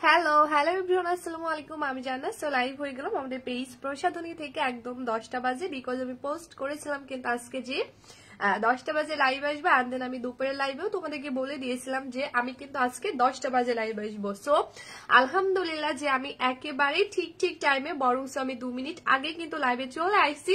Hello hello everyone, আসসালামু আলাইকুম। আমি জান্নাত। সো লাইভ হয়ে গেলাম আমাদের পেজ প্রসাধনী থেকে একদম 10টা বাজে, বিকজ আমি পোস্ট করেছিলাম কিন্তু আজকে যে 10টা বাজে লাইভ আসবে, আর দেন আমি দুপুরের লাইভেও তোমাদেরকে বলে দিয়েছিলাম যে আমি কিন্তু আজকে 10টা বাজে লাইভ আসবো। সো আলহামদুলিল্লাহ যে আমি একেবারে ঠিক টাইমে, বরং আমি 2 মিনিট আগে কিন্তু লাইভে চলে আসছি।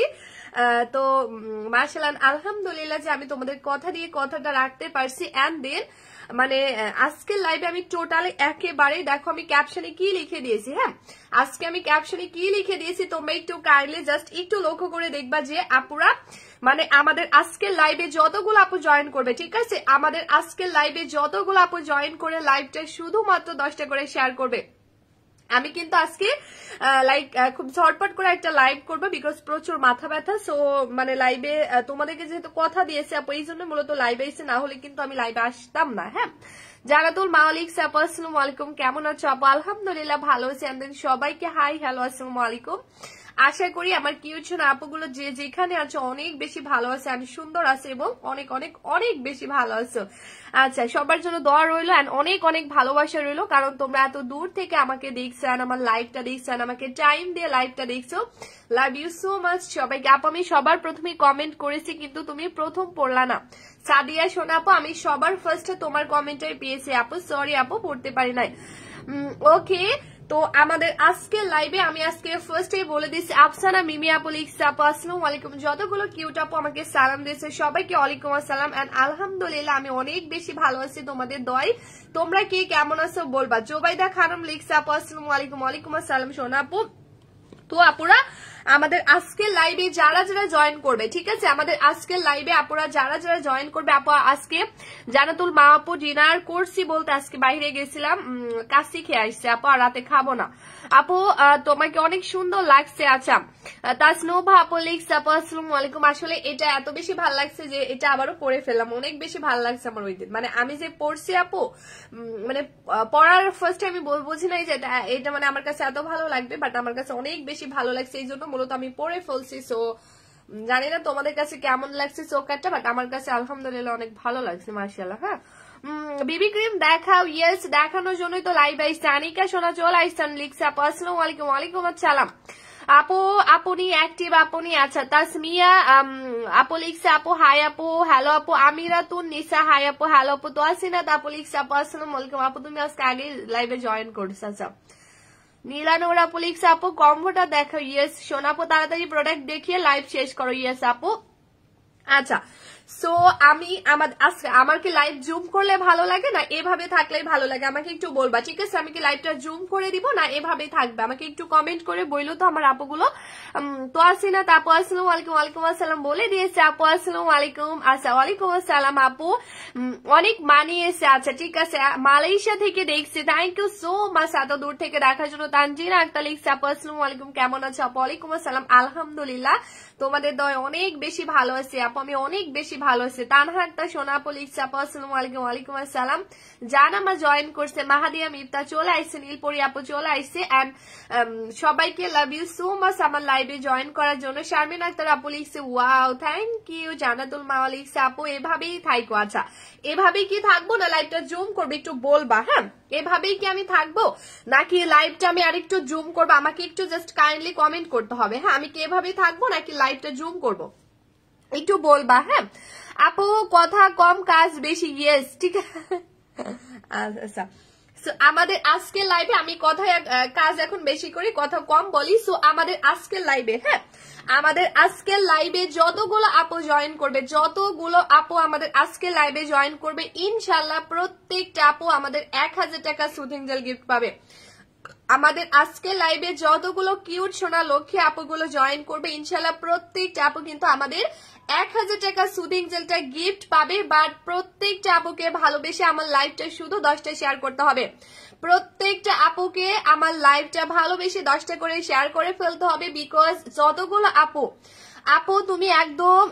তো মাশাআল্লাহ আলহামদুলিল্লাহ যে আমি তোমাদের কথা দিয়ে কথাটা রাখতে পারছি। এন্ড দেন মানে আজকের লাইভে আমি টোটালি একেবারে দেখো আমি ক্যাপশনে কি লিখে দিয়েছি। হ্যাঁ, আজকে আমি ক্যাপশনে কি লিখে দিয়েছি তোমরা একটু কাইন্ডলি জাস্ট একটু লক্ষ্য করে দেখবা যে আপুরা মানে আমাদের আজকের লাইভে যতগুলো আপু জয়েন করবে, ঠিক আছে, আমাদের আজকের লাইভে যতগুলো আপু জয়েন করে লাইভটা শুধুমাত্র 10টা করে শেয়ার করবে। আমি কিন্তু আজকে লাইক খুব ঝটপট করে একটা লাইভ করবো, বিকজ প্রচুর মাথা ব্যথা। সো মানে লাইভে তোমাদেরকে যেহেতু কথা দিয়েছে আপু, এই জন্য মূলত লাইভে এসে, না হলে কিন্তু আমি লাইভে আসতাম না। হ্যাঁ, জানাতুল মালিক আপু আসসালামু আলাইকুম, কেমন আছো আপু? আলহামদুলিল্লাহ ভালো আছি। সবাইকে হাই হ্যালো আসসালামু আলাইকুম। আশা করি আমার কিউট সোনা আপুগুলো যে যেখানে আছো অনেক বেশি ভালো আছে, আমি সুন্দর আছে এবং অনেক অনেক অনেক বেশি ভালো আছো। আচ্ছা, সবার জন্য দোয়া রইলো এন্ড অনেক অনেক ভালোবাসা রইলো, কারণ তোমরা এত দূর থেকে আমাকে দেখছো, আমার লাইভটা দেখছো, আমাকে টাইম দিয়ে লাইভটা দেখছো। লাভ ইউ সো মাচ সবাইকে। আপু আমি সবার প্রথমে কমেন্ট করেছি, কিন্তু তুমি প্রথম পড়লা না। সাদিয়া সোনা আপু, আমি সবার ফার্স্টে তোমার কমেন্টটাই পেয়েছি আপু, সরি আপু পড়তে পারি নাই। ওকে, তো আমাদের আজকের লাইভে আমি আজকে ফার্স্টে বলে দিচ্ছি, আফসানা মিমি আপু লিখছে আপু আসসালামু আলাইকুম। যতগুলো কিউট আপু আমাকে সালাম দিয়েছে সবাইকে ওয়ালাইকুম আসসালাম। এন্ড আলহামদুলিল্লাহ আমি অনেক বেশি ভালো আছি তোমাদের দোয়ায়। তোমরা কে কেমন আছো বলবা। জোবাইদা খানম লিখছে আপু আসসালামু আলাইকুম। ওয়ালাইকুম আসসালাম সোনা আপু। তো আপুরা আমাদের আজকের লাইভে যারা যারা জয়েন করবে, ঠিক আছে, আমাদের আজকের লাইভে আপুরা যারা যারা জয়েন করবে, আপু আজকে জানাতুল মা আপু ডিনার করছি বলতে আজকে বাইরে গেছিলাম, কাশি খেয়ে আসছে আপু, আর রাতে খাবো না আপু। তোমাকে অনেক সুন্দর লাগছে। আচ্ছা, তাসনোভা আপু লিখছে আপু আসসালামু আলাইকুম। আসলে এটা এত বেশি ভালো লাগছে যে এটা আবারও পড়ে ফেললাম, অনেক বেশি ভালো লাগছে আমার ওই দিন। মানে আমি যে পড়ছি আপু, মানে পড়ার ফার্স্টে আমি বুঝি নাই যে এটা মানে আমার কাছে এত ভালো লাগবে, বাট আমার কাছে অনেক বেশি ভালো লাগছে, এই জন্য মূলত আমি পড়ে ফেলছি। সো জানি না তোমাদের কাছে কেমন লাগছে চোখটা, বাট আমার কাছে আলহামদুলিল্লাহ অনেক ভালো লাগছে মাশাআল্লাহ। হ্যাঁ, বিবি ক্রিম দেখাও। ইয়েস, দেখানোর জন্যই তো লাইভ আইসছে। আনিকা সোনা চল আইসান লিখছে আপু আসসালামু আলাইকুম। ওয়ালাইকুম আসসালাম আপু। আপনি অ্যাক্টিভ আপনি। আচ্ছা, তাসমিয়া আপু লিখছে আপু হাই আপু হ্যালো আপু। আমিরাতুন নিসা হাই আপু হ্যালো আপু। তো আসিনাত আপু লিখছে আপু আসসালামু আলাইকুম। আপু তুমি আজকে আগে লাইভে জয়েন করছো। আচ্ছা, নীলানুর আপু লিখছে আপু কম্বোটা দেখো। ইয়েস সোনাপু, তাড়াতাড়ি প্রোডাক্ট দেখিয়ে লাইভ শেষ করো। ইয়েস আপু। আচ্ছা, সো আমি আমার কি লাইভ জুম করলে ভালো লাগে না এভাবে থাকলেই ভালো লাগে, আমাকে একটু বলবা, ঠিক আছে? আমি কি লাইভটা জুম করে দিব না এভাবেই থাকবে, আমাকে একটু কমেন্ট করে বইলো তো আমার আপুগুলো। তো আসিনা আপু আসসালামু আলাইকুম। ওয়ালাইকুম আসসালাম বলে দিয়েছে আপু আসসালামু আলাইকুম। আচ্ছা, ওয়ালাইকুম আসসালাম আপু, অনেক মানিয়েছে। আচ্ছা ঠিক আছে, মালয়েশিয়া থেকে দেখছি, থ্যাংক ইউ সো মাচ এত দূর থেকে দেখার জন্য। তানজিনা আক্তার লিখছে আপু আসসালামু আলাইকুম, কেমন আছো আপু? ওয়ালাইকুম আসসালাম, আলহামদুলিল্লাহ তোমাদের দয় অনেক বেশি ভালো আছে আপু, আমি অনেক বেশি ভালো আছি। তানহা আক্তার সোনা আপু লিখছে আপু আসসালামু আলাইকুম। ওয়ালাইকুম আসসালাম। জানামা জয়েন করছে, মাহাদিয়া মিফতা চলে আইসে, নীলপরি আপু চলে আইসে। এন্ড সবাইকে লাভ ইউ সো মাচ আমার লাইভে জয়েন করার জন্য। শারমিন আক্তার আপু লিখছে ওয়াও থ্যাংক ইউ। জানাতুল মা লিখছে আপু এভাবেই থাকবো। আচ্ছা, এভাবেই কি থাকবো না লাইভটা জুম করবে একটু বলবা। হ্যাঁ, এভাবেই কি আমি থাকবো নাকি লাইভটা আমি আরেকটু জুম করবো, আমাকে একটু জাস্ট কাইন্ডলি কমেন্ট করতে হবে। হ্যাঁ, আমি কি এভাবেই থাকবো নাকি লাইভটা জুম করবো একটু বলবা। হ্যাঁ আপু, কথা কম কাজ বেশি। ইয়েস, ঠিক আছে। আচ্ছা, আমাদের আজকের লাইভে আমি কাজ এখন বেশি করি, কথা কম বলি। সো আমাদের আজকের লাইভে, হ্যাঁ, আমাদের আজকের লাইভে যতগুলো আপু জয়েন করবে, যতগুলো আপু আমাদের আজকের লাইভে জয়েন করবে, ইনশাল্লাহ প্রত্যেকটা আপু আমাদের 1000 টাকা সুদিং জেল গিফট পাবে। আমাদের আজকে লাইভে যতগুলো কিউট সোনা লক্ষ্মী আপুগুলো জয়েন করবে, ইনশাল্লাহ প্রত্যেকটা আপু কিন্তু আমাদের 1000 টাকা সুদিং জেলটা গিফট পাবে। বাট প্রত্যেকটা আপুকে ভালোবেসে আমার লাইভটা শুধু 10টা শেয়ার করতে হবে। প্রত্যেকটা আপুকে আমার লাইভটা ভালোবেসে 10টা করে শেয়ার করে ফেলতে হবে, বিকজ যতগুলো আপু তুমি একদম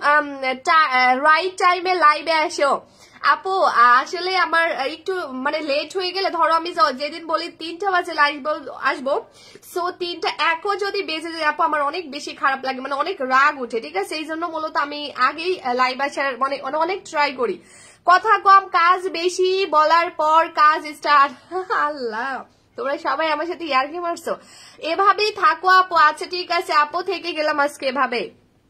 রাইট টাইমে লাইভে আসো। আপু আসলে আমার একটু মানে লেট হয়ে গেলে, ধরো আমি যেদিন বলি 3টা বাজে লাইভ আসবো, সো 3টা একও যদি বেজে যায় আপু আমার অনেক বেশি খারাপ লাগে, মানে অনেক রাগ উঠে, ঠিক আছে? এই জন্য মূলত আমি আগেই লাইভ আসার মানে অনেক ট্রাই করি। কথা কম কাজ বেশি বলার পর কাজ স্টার্ট। আল্লাহ, তো তোমরা সবাই আমার সাথে ইয়ার্কি মারছো, এভাবেই থাকো আপু। আচ্ছা ঠিক আছে আপু, থেকে গেলাম আজকে এভাবে।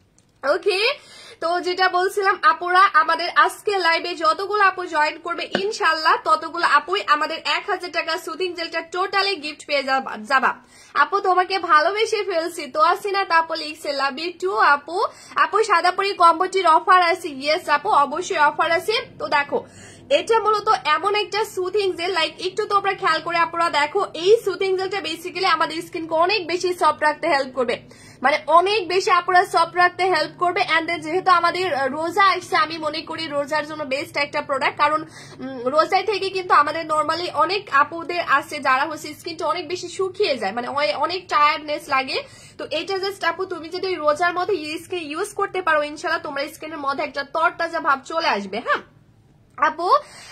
ওকে, তো যেটা বলছিলাম আপুরা, আমাদের আজকে লাইভে যতগুলো আপু জয়েন করবে ইনশাল্লাহ ততগুলো আপুই আমাদের 1000 টাকা সুদিং জেলটা টোটালি গিফট পেয়ে যাবা। আপু তোমাকে ভালোবেসে ফেলছি, তো আসিনা তাপো লিখছে লাভ ইউ টু আপু। আপু সাদাপুরি কম্বোটির অফার আছে? ইয়েস আপু, অবশ্যই অফার আছে। তো দেখো, এটা মূলত এমন একটা সুথিং জেল, লাইক একটু তোমরা খেয়াল করে আপনারা দেখো, এই সুথিং জেলটা বেসিক্যালি আমাদের স্কিনকে অনেক বেশি সফট রাখতে হেল্প করবে, মানে অনেক বেশি আপনারা সফট রাখতে হেল্প করবে। এন্ড যেহেতু আমাদের রোজা আসছে, আমি মনে করি রোজার জন্য বেস্ট একটা প্রোডাক্ট, কারণ রোজায় থেকে কিন্তু আমাদের নর্মালি অনেক আপুদের আছে যারা হচ্ছে স্কিনটা অনেক বেশি শুকিয়ে যায়, মানে অনেক টায়ার্ডনেস লাগে। তো এটা জাস্ট আপু তুমি যদি রোজার মধ্যে ইউজ করতে পারো, ইনশাল্লাহ তোমার স্কিনের মধ্যে একটা তরতাজা ভাব চলে আসবে। হ্যাঁ আপু,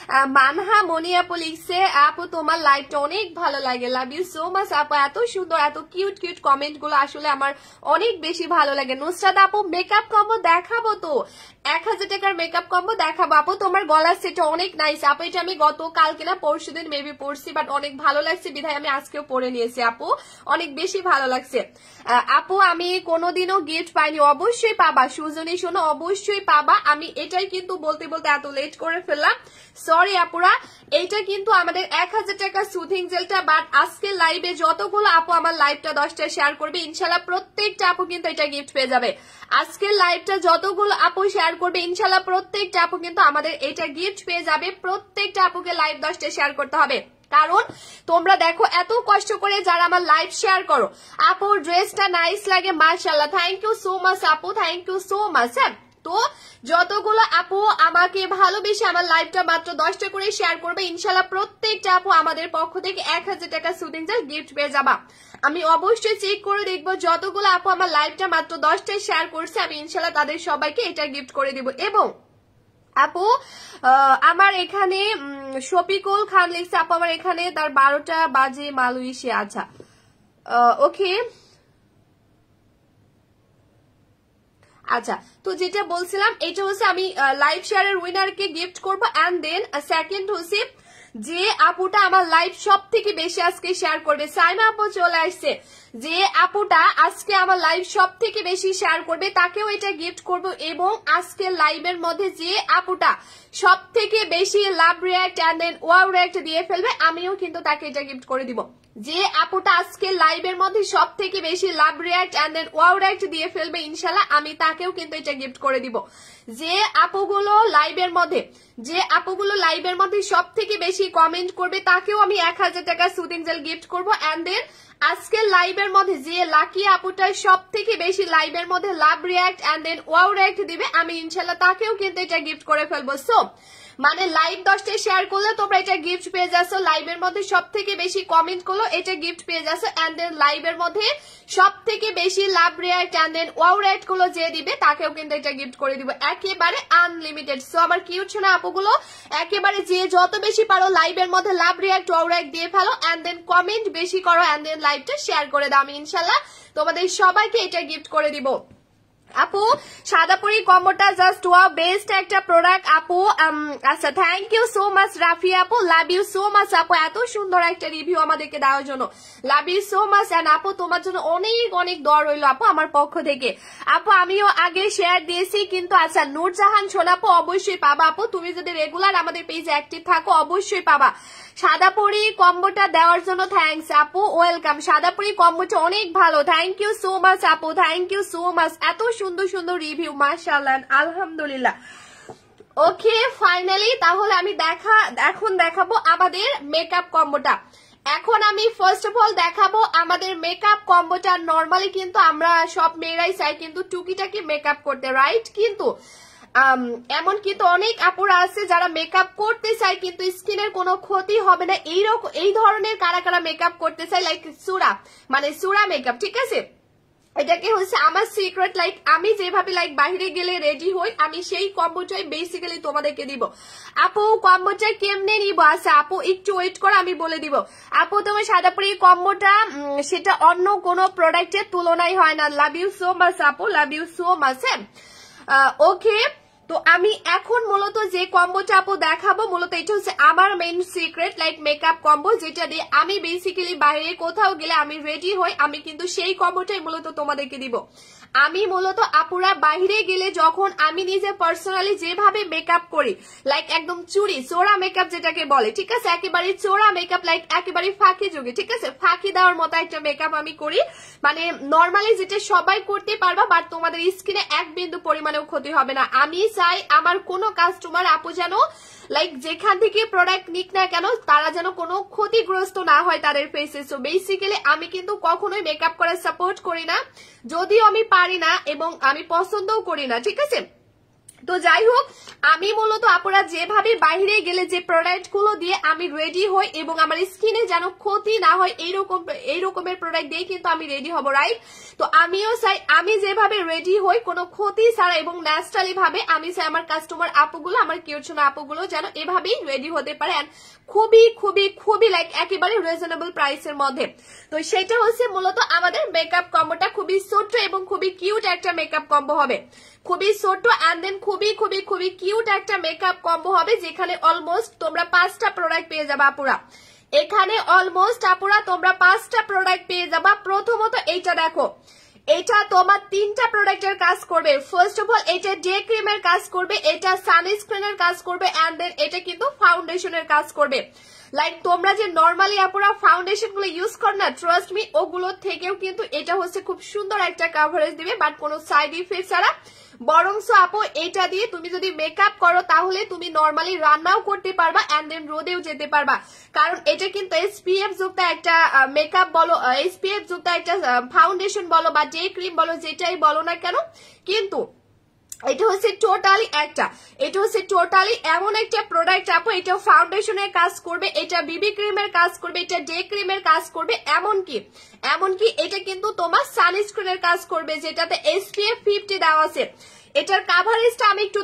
মানহা মনি আপু লিখছে আপু তোমার লাইভটা অনেক ভালো লাগে, লাভ ইউ সো মাচ আপু। এত সুন্দর এত কিউট কিউট কমেন্ট গুলো আসলে আমার অনেক বেশি ভালো লাগে। নুসরাত আপু মেকআপ কম্বো দেখাবো তো, 1000 টাকার মেকআপ কম্বো দেখাবো আপু। তোমার গলার সেটটা অনেক নাইস আপু, এটা আমি গত কালকে না পরশু দিন মেবি পরছি, বাট অনেক ভালো লাগছে বিধায় আমি আজকেও পরে নিয়েছি আপু, অনেক বেশি ভালো লাগছে আপু। আমি কোনোদিনও গিফট পাইনি, অবশ্যই পাবা সুজনী, শোনো অবশ্যই পাবা। আমি এটাই কিন্তু বলতে বলতে এত লেট করে ফেললাম, সরি আপুরা। এইটা কিন্তু আমাদের 1000 টাকা সুথিং জেলটা, বাট আজকে লাইভে যতগুলো আপু আমার লাইভটা 10টা শেয়ার করবে ইনশাল্লাহ প্রত্যেকটা আপু কিন্তু এটা গিফট পেয়ে যাবে। আজকের লাইভটা যতগুলো আপু শেয়ার করবে ইনশাল্লাহ প্রত্যেকটা আপু কিন্তু আমাদের এটা গিফট পেয়ে যাবে। প্রত্যেকটা আপুকে লাইভ 10টা শেয়ার করতে হবে, কারণ তোমরা দেখো এত কষ্ট করে যারা আমার লাইভ শেয়ার করো, আপুর ড্রেসটা নাইস লাগে মাশাআল্লাহ, থ্যাংক ইউ সো মাচ আপু, থ্যাংক ইউ সো মাচ। হ্যাঁ, তো যতগুলো আপু আমাকে ভালোবেসে আমার লাইভটা মাত্র 10টা করে শেয়ার করবে ইনশাল্লাহ প্রত্যেকটা আপু আমাদের পক্ষ থেকে 1000 টাকা সুদিং জেল গিফট পেয়ে যাবা। আমি অবশ্যই চেক করে দেখবো যতগুলো আপু আমার লাইভটা মাত্র 10টায় শেয়ার করছে, আমি ইনশাল্লাহ তাদের সবাইকে এটা গিফট করে দিব। এবং আপু আমার এখানে শফিকুল খান লিখছে আপু আমার এখানে তার 12টা বাজে মালয়েশিয়া। আচ্ছা ওকে, আচ্ছা তো যেটা বলছিলাম এটা হচ্ছে আমি লাইভ শেয়ারের উইনারকে গিফট করবো। এন্ড দেন সেকেন্ড হচ্ছে যে আপুটা আমার লাইভ সব থেকে বেশি আজকে শেয়ার করবে, সাইমা আপু চলে আসছে, যে আপুটা আজকে আমার লাইভ সব থেকে বেশি শেয়ার করবে তাকেও এটা গিফট করব। এবং আজকে লাইভের মধ্যে যে আপুটা সব থেকে বেশি love react and then wow react দিয়ে ফেলবে আমিও কিন্তু তাকে এটা গিফট করে দিব। যে আপুটা আজকে লাইভের মধ্যে সব থেকে বেশি love react and then wow react দিয়ে ফেলবে ইনশাল্লাহ আমি তাকেও কিন্তু এটা গিফট করে দিব। যে আপুগুলো লাইভের মধ্যে সব থেকে বেশি কমেন্ট করবে তাকেও আমি 1000 টাকা সুদিং জেল গিফট করবো। এন্ড দেন আজকের লাইভের মধ্যে যে লাকি আপুটা সব থেকে বেশি লাইভের মধ্যে love react and then wow react দিবে আমি ইনশাল্লাহ তাকেও কিন্তু এটা গিফট করে ফেলবো। সো মানে লাইভ 10টা শেয়ার করলে তোমরা এটা গিফট পেয়ে যাচ্ছ, লাইভের মধ্যে সব থেকে বেশি কমেন্ট করলো এটা গিফট পেয়ে যাচ্ছ। এন্ড দেন লাইভের মধ্যে সব থেকে বেশি love react and then wow react গুলো যে দিবে তাকেও কিন্তু এটা গিফট করে দিব, একেবারে আনলিমিটেড। সো আমার কিউট শোনা আপুগুলো একেবারে যে যত বেশি পারো লাইভের মধ্যে লাভ রিয়াক্ট ওয়াও রিয়াক্ট দিয়ে ফেলো এন্ড দেন কমেন্ট বেশি করো এন্ড দেন লাইভটা শেয়ার করে দাও, আমি ইনশাল্লাহ তোমাদের সবাইকে এটা গিফট করে দিব। আপু সাদাপুরি কম্বোটা জাস্ট ওয়াও, বেস্ট একটা প্রোডাক্ট আপু। আচ্ছা thank you so much Rafi আপু, লাভ ইউ সো মাচ আপু, এত সুন্দর একটা রিভিউ আমাদেরকে দেওয়ার জন্য love you so much. And আপু তোমার জন্য অনেক অনেক দোয়া রইল আপু আমার পক্ষ থেকে। আপু আমিও আগে শেয়ার দিয়েছি কিন্তু আচ্ছা নূরজাহান সোনাপু অবশ্যই পাবা আপু, তুমি যদি রেগুলার আমাদের পেজে অ্যাক্টিভ থাকো অবশ্যই পাবা। সাদাপুরি কম্বোটা দেওয়ার জন্য থ্যাংকস আপু, ওয়েলকাম। সাদাপুরি কম্বোটা অনেক ভালো, থ্যাংক ইউ সো মাচ আপু, থ্যাংক ইউ সো মাচ। এত সুন্দর সুন্দর রিভিউ মাশাআল্লাহ আলহামদুলিল্লাহ। ওকে ফাইনালি তাহলে আমি এখন দেখাবো আমাদের মেকআপ কম্বোটা। এখন আমি ফার্স্ট অফ অল দেখাবো আমাদের মেকআপ কম্বোটা। নর্মালি কিন্তু আমরা সব মেয়েরাই চাই কিন্তু টুকিটাকি মেকআপ করতে, রাইট? কিন্তু এমন কিন্তু অনেক আপুরা আছে যারা মেকআপ করতে চায় কিন্তু স্কিনের কোনো ক্ষতি হবে না, এই ধরনের কারা কারা মেকআপ করতে চায়, লাইক সুরা মেকআপ, ঠিক আছে? এটাকে হচ্ছে আমার সিক্রেট, লাইক আমি যেভাবে লাইক বাইরে গেলে রেডি হই আমি সেই কম্বোটাই বেসিক্যালি তোমাদেরকে দিব। আপু কম্বোটা কেমনে নিব? আচ্ছা আপু একটু ওয়েট করো আমি বলে দিব। আপু তোমার সাদাপুরি কম্বোটা সেটা অন্য কোনো প্রোডাক্টের তুলনায় হয় না। লাভ ইউ সো মাচ আপু, love you so much. Okay তো আমি এখন মূলত যে কম্বোটা আপু দেখাবো মূলত এটা হচ্ছে আমার main secret like makeup combo, যেটা দিয়ে আমি বেসিক্যালি বাইরে কোথাও গেলে আমি রেডি হই, আমি কিন্তু সেই কম্বোটাই মূলত তোমাদেরকে দিব। আমি মূলত আপুরা বাইরে গেলে যখন আমি নিজে পার্সোনালি যেভাবে মেকআপ করি লাইক একদম চুরি চোরা মেকআপ যেটাকে বলে, ঠিক আছে, একেবারে চোরা মেকআপ লাইক একেবারে ফাঁকি যোগে, ঠিক আছে, ফাঁকি দেওয়ার মতো একটা মেকআপ আমি করি, মানে নর্মালি যেটা সবাই করতে পারবা বাট তোমাদের স্কিনে এক বিন্দু পরিমাণেও ক্ষতি হবে না। আমি চাই আমার কোনো কাস্টমার আপু যেন লাইক যেখান থেকে প্রোডাক্ট নিক না কেন তারা যেন কোনো ক্ষতিগ্রস্ত না হয় তাদের ফেসে। সো বেসিক্যালি আমি কিন্তু কখনোই মেকআপ করার সাপোর্ট করি না, যদিও আমি পারি না এবং আমি পছন্দও করি না, ঠিক আছে। তো যাই হোক, আমি মূলত আপনারা যেভাবে বাইরে গেলে যে প্রোডাক্ট গুলো দিয়ে আমি রেডি হই এবং আমার স্কিনে যেন ক্ষতি না হয় এইরকমের প্রোডাক্ট দিয়ে কিন্তু আমি রেডি হব, রাইট। তো আমিও চাই আমি যেভাবে রেডি হই কোনো ক্ষতি ছাড়া এবং ন্যাচারালি ভাবে আমি চাই আমার কাস্টমার আপুগুলো, আমার কিউটসোনা আপুগুলো যেন এভাবেই রেডি হতে পারে খুবই খুবই খুবই লাইক একেবারে রিজনেবল প্রাইসের মধ্যে। তো সেটা হচ্ছে মূলত আমাদের মেকআপ কম্বোটা খুবই ছোট্ট এবং খুবই কিউট একটা মেকআপ কম্বো হবে, খুবই ছোট্ট এন্ড দেন খুবই খুবই খুবই কিউট একটা মেকআপ কম্বো হবে, যেখানে অলমোস্ট তোমরা 5টা প্রোডাক্ট পেয়ে যাবে আপুরা। এখানে অলমোস্ট আপুরা তোমরা 5টা প্রোডাক্ট পেয়ে যাবা। প্রথমত এইটা দেখো, এটা তোমার 3টা প্রোডাক্টের কাজ করবে। ফার্স্ট অফ অল এটা ডে ক্রিমের কাজ করবে, এটা সানস্ক্রিনের কাজ করবে এন্ড দেন এটা কিন্তু ফাউন্ডেশনের কাজ করবে। লাইক তোমরা যে নর্মালি আপুরা ফাউন্ডেশন গুলো ইউজ করো না, ট্রাস্ট মি ওগুলোর থেকেও কিন্তু এটা হচ্ছে খুব সুন্দর একটা কভারেজ দিবে বাট কোনো সাইড ইফেক্ট ছাড়া। বরংস আপু এটা দিয়ে তুমি যদি মেকআপ করো তাহলে তুমি নর্মালি রান্নাও করতে পারবা এন্ড দেন রোদেও যেতে পারবা, কারণ এটা কিন্তু এসপিএফ যুক্ত একটা মেকআপ বলো, এসপিএফ যুক্ত একটা ফাউন্ডেশন বলো বা ডে ক্রিম বলো, যেটাই বলো না কেন, কিন্তু এটা হচ্ছে টোটালি এমন একটা প্রোডাক্ট আপু, এটা ফাউন্ডেশনের কাজ করবে, এটা বিবি ক্রিমের কাজ করবে, এটা ডে ক্রিমের কাজ করবে, এমনকি এটা কিন্তু তোমার সানস্ক্রিনের কাজ করবে যেটাতে SPF 50 দেওয়া আছে। এটার কাভারেজটা আমি একটু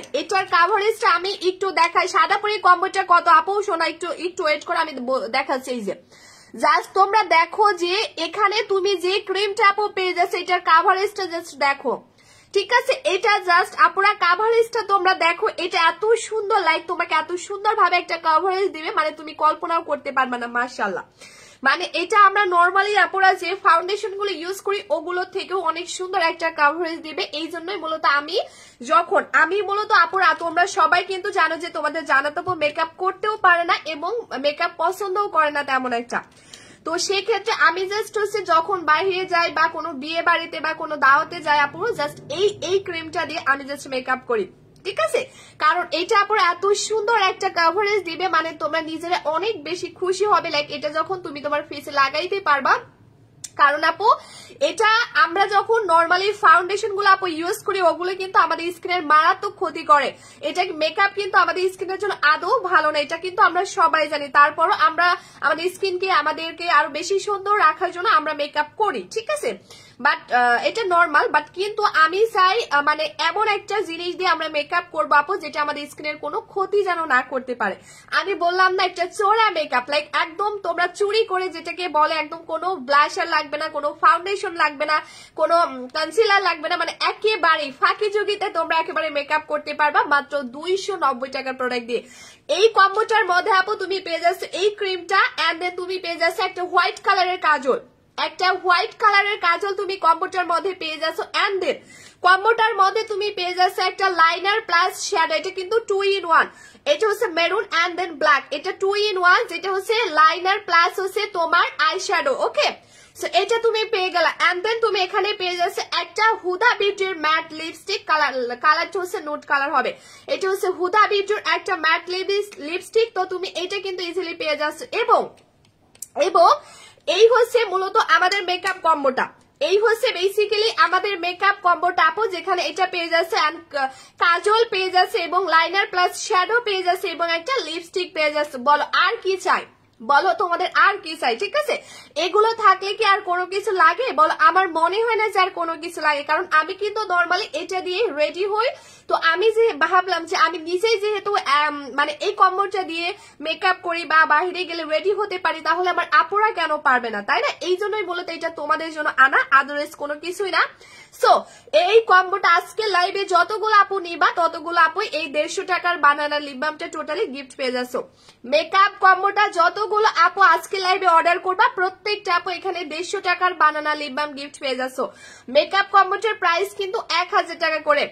দেখাই, সাদাপুরি কম্বোটা কত আপু শোনা, একটু ওয়েট করে আমি দেখাচ্ছি। এই যে জাস্ট তোমরা দেখো যে এখানে তুমি যে ক্রিমটা আপু পেয়ে যাচ্ছে এটার কাভারেজটা জাস্ট দেখো, ঠিক আছে, এটা জাস্ট আপুরা কাভারেজটা তোমরা দেখো, এটা এত সুন্দর লাইক তোমাকে এত সুন্দর ভাবে একটা কাভারেজ দিবে মানে তুমি কল্পনাও করতে পারবে না, মাশাআল্লাহ। মানে এটা আমরা নর্মালি আপুরা যে ফাউন্ডেশন গুলো ইউজ করি ওগুলোর থেকেও অনেক সুন্দর একটা কাভারেজ দিবে। এই জন্যই মূলত আমি মূলত আপুরা তোমরা সবাই কিন্তু জানো যে তোমাদের জানাতো মেকআপ করতেও পারে না এবং মেকআপ পছন্দও করে না তেমন একটা। তো সেক্ষেত্রে আমি জাস্ট হচ্ছে যখন বাইরে যাই বা কোনো বিয়ে বাড়িতে বা কোনো দাওয়াতে যাই আপু জাস্ট এই ক্রিমটা দিয়ে আমি জাস্ট মেকআপ করি, ঠিক আছে, কারণ এটা আপুর এত সুন্দর একটা কভারেজ দিবে মানে তোমরা নিজেরা অনেক বেশি খুশি হবে লাইক এটা যখন তুমি তোমার ফেসে লাগাইতে পারবা। কারণ আপু এটা আমরা যখন নর্মালি ফাউন্ডেশন গুলো আপু ইউজ করি ওগুলো কিন্তু আমাদের স্কিনের মারাত্মক ক্ষতি করে, এটা মেকআপ কিন্তু আমাদের স্কিনের জন্য আদৌ ভালো না, এটা কিন্তু আমরা সবাই জানি। তারপরও আমরা আমাদের স্কিনকে আমাদেরকে আরো বেশি সুন্দর রাখার জন্য আমরা মেকআপ করি, ঠিক আছে, বাট এটা নর্মাল। বাট কিন্তু আমি চাই মানে এমন একটা জিনিস দিয়ে আমরা মেকআপ করবো আপু যেটা আমাদের স্কিনের কোনো ক্ষতি যেন না করতে পারে। আমি বললাম না একটা চোরা মেকআপ লাইক একদম তোমরা চুরি করে যেটাকে বলে, একদম কোনো ব্লাশার লাগবে না, কোনো ফাউন্ডেশন লাগবে না, কোনো কনসিলার লাগবে না, মানে একেবারে ফাঁকি যোগিতে তোমরা একেবারে মেকআপ করতে পারবা মাত্র 290 টাকার প্রোডাক্ট দিয়ে। এই কম্বোটার মধ্যে আপু তুমি পেয়ে যাচ্ছ এই ক্রিমটা এন্ড দেন তুমি পেয়ে যাচ্ছ একটা হোয়াইট কালারের কাজল, তুমি কম্বোটার মধ্যে পেয়ে যাচ্ছ এন্ড দেন কম্বোটার মধ্যে তুমি পেয়ে যাচ্ছ একটা লাইনার প্লাস শ্যাডো, এটা কিন্তু 2 in 1, এটা হচ্ছে মেরুন এন্ড দেন ব্ল্যাক, এটা 2 in 1 যেটা হচ্ছে লাইনার প্লাস হচ্ছে তোমার আই শ্যাডো, ওকে। সো এটা তুমি পেয়ে গেলা এন্ড দেন তুমি এখানে পেয়ে যাচ্ছে একটা হুদা বিউটির ম্যাট লিপস্টিক, কালারটা হচ্ছে নোট কালার হবে, এটা হচ্ছে হুদা বিউটির একটা ম্যাট লিপস্টিক। তো তুমি এটা কিন্তু ইজিলি পেয়ে যাচ্ছ এবং এই হচ্ছে মূলত আমাদের মেকআপ কম্বোটা, এই হচ্ছে বেসিক্যালি আমাদের মেকআপ কম্বোটা আপু, যেখানে এটা পেয়ে যাচ্ছে কাজল পেয়ে যাচ্ছে এবং লাইনার প্লাস শ্যাডো পেয়ে যাচ্ছে এবং একটা লিপস্টিক পেয়ে যাচ্ছে। বলো আর কি চাই, বলো তোমাদের আর কি চাই, ঠিক আছে? এগুলো থাকলে কি আর কোনো কিছু লাগে বলো? আমার মনে হয় না যে আর কোনো কিছু লাগে, কারণ আমি কিন্তু নর্মালি এটা দিয়ে রেডি হই। তো আমি যে ভাবলাম যে আমি নিজেই যেহেতু মানে এই কম্বোটা দিয়ে মেকআপ করি বা বাইরে গেলে রেডি হতে পারি, তাহলে আমার আপুরা কেন পারবে না, তাই না? এই জন্যই বলতে এটা তোমাদের জন্য আনা, আদারওয়াইজ কোনো কিছুই না। সো এই কম্বোটা আজকে লাইভে যতগুলো আপু নিবা ততগুলো আপু এই 150 টাকার বানানা লিপ বামটা টোটালি গিফট পেয়ে যাচ্ছ। মেকআপ কম্বোটা যতগুলো আপু আজকে লাইভে অর্ডার করবা প্রত্যেকটা আপু এখানে 150 টাকার বানানা লিপ বাম গিফট পেয়ে যাচ্ছ। মেকআপ কম্বোটার প্রাইস কিন্তু 1000 টাকা করে।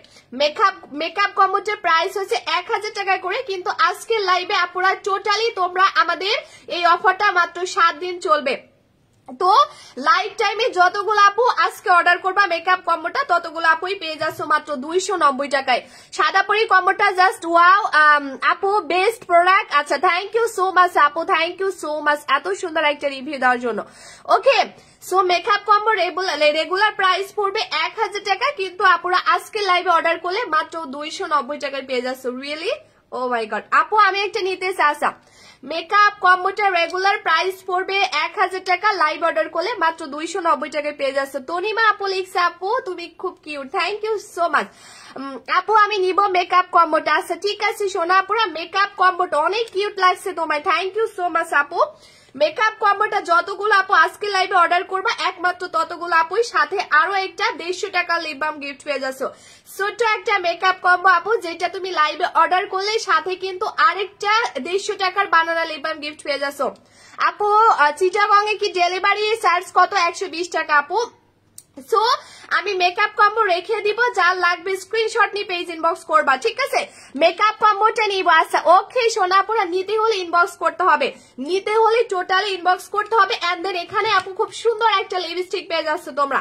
মেকআপ কম্বোটার প্রাইস হচ্ছে 1000 টাকা করে, কিন্তু আজকে লাইভে আপুরা টোটালি তোমরা আমাদের এই অফারটা মাত্র 7 দিন চলবে। তো লাইভ টাইমে যতগুলো আপু আজকে অর্ডার করবা মেকআপ কম্বোটা ততগুলো আপুই পেয়ে যাচ্ছ মাত্র 290 টাকায়। সাদা পরি কম্বোটা জাস্ট ওয়াও আপু, বেস্ট প্রোডাক্ট। আচ্ছা, থ্যাংক ইউ সো মাচ আপু, থ্যাংক ইউ সো মাচ এত সুন্দর একটা রিভিউ দেওয়ার জন্য। Okay, so makeup combo regular price পড়বে 1000 টাকা, কিন্তু আপুরা আজকে লাইভে অর্ডার করলে মাত্র 290 টাকায় পেয়ে যাচ্ছ। রিয়েলি, ও মাই গড আপু, আমি একটা নিতে চাচ্ছি। মেকআপ কম্বোটা রেগুলার প্রাইস পড়বে 1000 টাকা, লাইভ অর্ডার করলে মাত্র 290 টাকায় পেয়ে যাচ্ছে। তনিমা আপু লিখছে আপু তুমি খুব cute, thank you so much আপু, আমি নিব মেকআপ কম্বোটা। আচ্ছা ঠিক আছে সোনা আপুরা, মেকআপ কম্বোটা অনেক কিউট লাগছে তোমায়, থ্যাংক ইউ সো মাচ আপু। মেকআপ কম্বোটা যতগুলো আপু আজকে লাইভে অর্ডার করবা একমাত্র ততগুলো আপুই সাথে আরো একটা 150 টাকা লিপ বাম গিফট পেয়ে যাচ্ছ। ছোট্ট একটা মেকআপ কম্বো আপু, যেটা তুমি লাইভে অর্ডার করলে সাথে কিন্তু আরেকটা 150 টাকার বানানা লিপ বাম গিফট পেয়ে যাচ্ছ। আপু চিটাগং এ কি ডেলিভারি চার্জ কত? 120 টাকা আপু। সো আমি মেকআপ কম্বো রেখে দিব, যার লাগবে স্ক্রিনশট নিয়ে পেজ ইনবক্স করবা, ঠিক আছে? মেকআপ কম্বোটা নিব। আচ্ছা ওকে সোনাপুরা, নিতে হলে ইনবক্স করতে হবে, নিতে হলে টোটালি ইনবক্স করতে হবে। এন্ড দেন এখানে আপু খুব সুন্দর একটা লিপস্টিক পেয়ে যাচ্ছ তোমরা,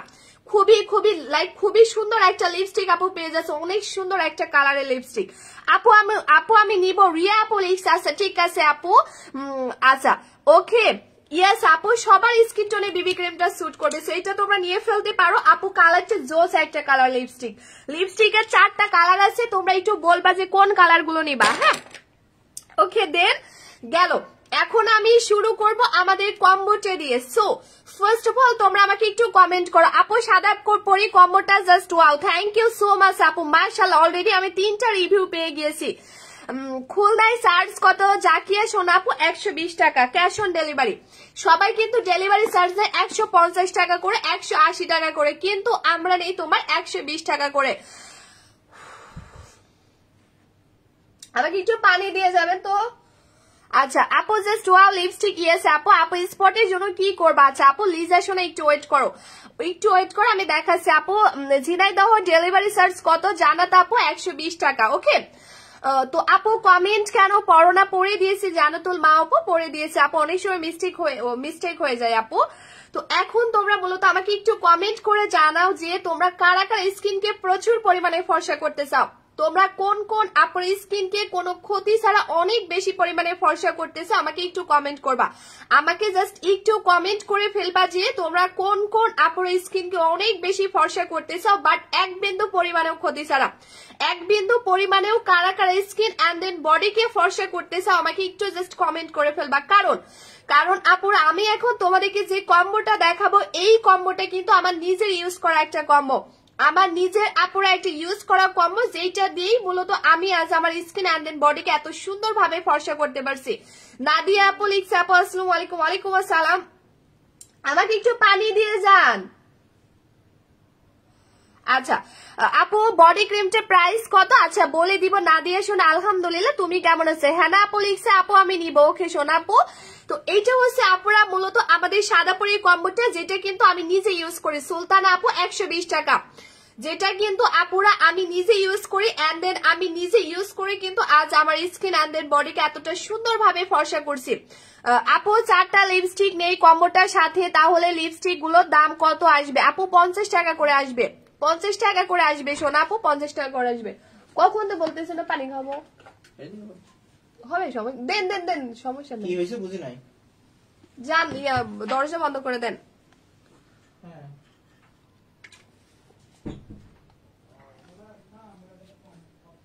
খুবই সুন্দর একটা লিপস্টিক আপু পেয়ে যাচ্ছে, অনেক সুন্দর একটা কালারের লিপস্টিক। আপু আমি নিব। রিয়া আপু লিখছে, আচ্ছা ঠিক আছে আপু। আচ্ছা ওকে, ইয়েস আপু, সবার স্কিন টোনে বিবি ক্রিমটা স্যুট করবে, সো এটা তোমরা নিয়ে ফেলতে পারো আপু। কালারটা জোস একটা কালার লিপস্টিকের 4টা কালার আছে, তোমরা একটু বলবা যে কোন কালার গুলো নিবা। হ্যাঁ ওকে, দেন গেল। এখন আমি শুরু করব আমাদের কম্বোটা দিয়ে। সো ফার্স্ট অফ অল তোমরা আমাকে একটু কমেন্ট করো আপু, সাদা পরি কম্বোটা just wow, thank you so much আপু। মাশাআল্লাহ, অলরেডি আমি 3টা রিভিউ পেয়ে গিয়েছি। খুলনায় চার্জ কত? জাকিয়া সোনা আপু 120 টাকা, ক্যাশ অন ডেলিভারি। সবাই কিন্তু ডেলিভারি চার্জ নেয় 150 টাকা করে, 180 টাকা করে, কিন্তু আমরা নেই তোমার 120 টাকা করে। আমাকে একটু পানি দিয়ে যাবেন তো। আচ্ছা আপু জাস্ট ওয়াও লিপস্টিক, ইয়েস আপু। আপু স্পটের জন্য কি করবা? আচ্ছা আপু লিজা শোনা একটু ওয়েট করো, আমি দেখাচ্ছি আপু। ঝিনাইদহ ডেলিভারি চার্জ কত? জানাত আপু 120 টাকা। ওকে, তো আপু কমেন্ট কেন পড়ো না? পড়ে দিয়েছি, জানাতুল মা আপু পড়ে দিয়েছে আপু, অনেক সময় মিস্টেক হয়ে যায় আপু। তো এখন তোমরা মূলত আমাকে একটু কমেন্ট করে জানাও যে তোমরা কারা কারা স্কিনকে প্রচুর পরিমাণে ফর্সা করতে চাও, তোমরা কোন কোন আপুর স্কিনকে কোনো ক্ষতি ছাড়া অনেক বেশি পরিমাণে ফর্সা করতেছো, আমাকে একটু কমেন্ট করবা। আমাকে জাস্ট একটু কমেন্ট করে ফেলবা যে তোমরা কোন কোন আপুর স্কিনকে অনেক বেশি ফর্সা করতেছো বাট এক বিন্দু পরিমাণেও ক্ষতি ছাড়া, এক বিন্দু পরিমাণেও কারা কারা স্কিন এন্ড দেন বডিকে ফর্সা করতেছো, আমাকে একটু জাস্ট কমেন্ট করে ফেলবা। কারণ আপুরা আমি এখন তোমাদেরকে যে কম্বোটা দেখাবো এই কম্বোটা কিন্তু আমার নিজের ইউজ করা একটা কম্বো, আমার নিজের আপুরা একটা ইউজ করা কম্বো, যেটা দিয়েই মূলত আমি আজ আমার স্কিন এন্ড দেন বডিকে এত সুন্দর ভাবে ফর্সা করতে পারছি। নাদিয়া আপু লিখছে আপু আসসালামু আলাইকুম। ওয়ালাইকুম আসসালাম, আমাকে একটু পানি দিয়ে যান। আচ্ছা আপু বডি ক্রিমটার প্রাইস কত? আচ্ছা বলে দিব। নাদিয়া শোনা আলহামদুলিল্লাহ, তুমি কেমন আছে? হ্যাঁ আপু লিখছে আপু আমি নিব। ওকে শোনা আপু, তো এইটা হচ্ছে আপুরা মূলত আমাদের সাদা পরি কম্বোটা, যেটা কিন্তু আমি নিজে ইউজ করি। সুলতানা আপু 120 টাকা, যেটা কিন্তু আপুরা আমি নিজে ইউজ করি এন্ড দেন আমি নিজে ইউজ করে কিন্তু আজ আমার স্কিন এন্ড দেন বডিকে এতটা সুন্দর ভাবে ফর্সা করছি। আপু 4টা লিপস্টিক নেই কম্বোটার সাথে, তাহলে লিপস্টিক গুলোর দাম কত আসবে? আপু 50 টাকা করে আসবে, 50 টাকা করে আসবে সোনা আপু, 50 টাকা করে আসবে। কখন তো বলতেছে না পানি খাবো, হবে সময় দেন দেন দেন, সমস্যা নেই। কি হয়েছে বুঝি নাই, যান দরজা বন্ধ করে দেন।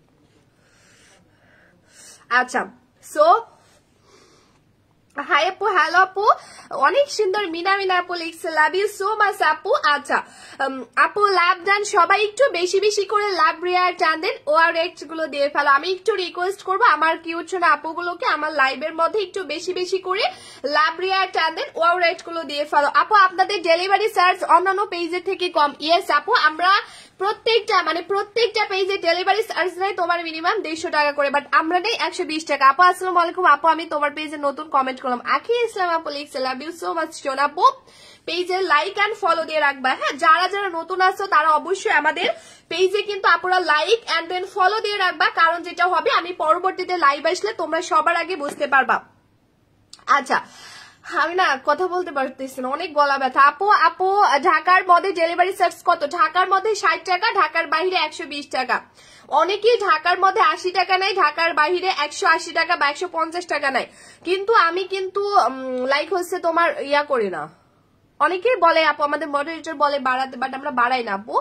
আচ্ছা সো হাই আপু, অনেক সুন্দর মিনা আপু লিখছে লাভ ইউ সো মাচ আপু। আচ্ছা আপু লাভ ডান, সবাই একটু বেশি বেশি করে লাভ রিয়ার টান দেন, ORX গুলো দিয়ে ফেলো। আমি একটু রিকোয়েস্ট করবো আমার কিউট সোনা আপুগুলোকে আমার লাইভের মধ্যে একটু বেশি বেশি করে লাভ রিয়ার টান দেন, ORX গুলো দিয়ে ফেলো। আপু আপনাদের ডেলিভারি চার্জ অন্যান্য পেজের থেকে কম? ইয়েস আপু, আমরা প্রত্যেকটা পেজে ডেলিভারি চার্জ নেই তোমার মিনিমাম 150 টাকা করে, বাট আমরা নেই 120 টাকা। আপু আসসালামু আলাইকুম আপু, আমি তোমার পেজে নতুন কমেন্ট করলাম। আখি ইসলাম আপু লিখছে লাভ ইউ সো মাচ সোনাপু, পেজে লাইক এন্ড ফলো দিয়ে রাখবা। হ্যাঁ, যারা যারা নতুন আছো তারা অবশ্যই আমাদের পেজে কিন্তু আপুরা লাইক এন্ড দেন ফলো দিয়ে রাখবা, কারণ যেটা হবে আমি পরবর্তীতে লাইভ আসলে তোমরা সবার আগে বুঝতে পারবা। আচ্ছা আমি না কথা বলতে পারতেছি না, অনেক গলা ব্যথা। আপু ঢাকার মধ্যে ডেলিভারি চার্জ কত? ঢাকার মধ্যে 60 টাকা, ঢাকার বাইরে 120 টাকা। অনেকেই ঢাকার মধ্যে 80 টাকা নেয়, ঢাকার বাইরে 180 টাকা বা 150 টাকা নেয়। কিন্তু আমি কিন্তু লাইক হচ্ছে তোমার ইয়া করি না। অনেকেই বলে আপু আমাদের মডারেটর বলে বাড়াতে, বাট আমরা বাড়াই না আপু।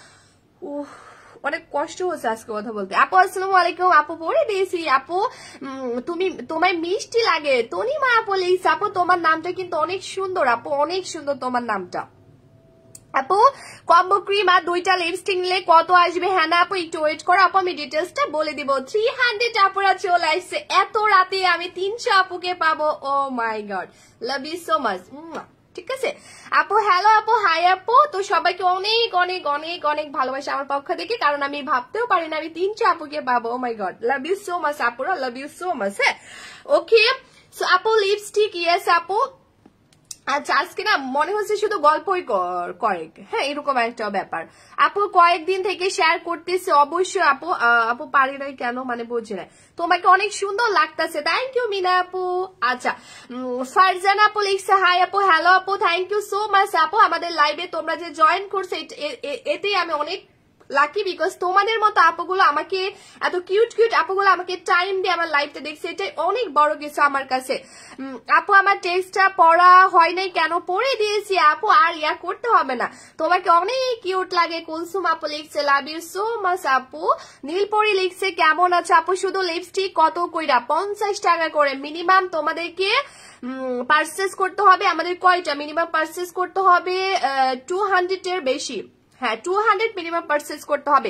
অনেক কষ্ট হচ্ছে আজকে কথা বলতে। আপু আসসালামু আলাইকুম আপু, পড়ে দিয়েছি আপু। তোমায় মিষ্টি লাগে তনিমা আপু লিখছে। আপু তোমার নামটা কিন্তু অনেক সুন্দর আপু, অনেক সুন্দর তোমার নামটা। আপু কম্বো ক্রিম আর 2টা লিপস্টিক নিলে কত আসবে? হ্যাঁ না আপু একটু ওয়েট করো আপু, আমি ডিটেলসটা বলে দিব। 300 আপুরা চলে আসছে, এত রাতে আমি 300 আপুকে পাবো। Oh my god, love you so much. ঠিক আছে আপু, হ্যালো আপু, হাই আপু। তো সবাইকে অনেক অনেক অনেক অনেক ভালোবাসা আমার পক্ষ থেকে, কারণ আমি ভাবতেও পারি না আমি 300 আপুকে পাবো। Oh my god, love you so much আপুরা, লাভ ইউ সো মাচ। হ্যাঁ ওকে, সো আপু লিপস্টিক ইয়েস আপু। আচ্ছা আজকে না মনে হচ্ছে শুধু গল্পই করে, হ্যাঁ এরকম একটা ব্যাপার। আপু কয়েকদিন থেকে শেয়ার করতেছে, অবশ্যই আপু। আপু পারি নাই কেন মানে বুঝি না, তোমাকে অনেক সুন্দর লাগতেছে, থ্যাংক ইউ মিনা আপু। আচ্ছা ফারজানা আপু লিখছে হাই আপু, হ্যালো আপু, থ্যাংক ইউ সো মাচ আপু। আমাদের লাইভে তোমরা যে জয়েন করছে এতেই আমি অনেক লাকি, বিকজ তোমাদের মতো আপুগুলো আমাকে, এত কিউট কিউট আপুগুলো আমাকে টাইম দিয়ে আমার লাইফটা দেখছে, এটাই অনেক বড় কিছু আমার কাছে। আপু আমার টেক্সটটা পড়া হয় নাই কেন? পড়ে দিয়েছি আপু, আর ইয়া করতে হবে না, তোমাকে অনেক কিউট লাগে। কুলসুম আপু লিখছে লাভ ইউ সো মাচ আপু। নীলপরি লিখছে কেমন আছে আপু? শুধু লিপস্টিক কত কইরা? 50 টাকা করে মিনিমাম তোমাদেরকে পারচেস করতে হবে। আমাদের কয়টা মিনিমাম পারচেস করতে হবে? 200 এর বেশি। হ্যাঁ 200 মিনিমাম পারচেস করতে হবে।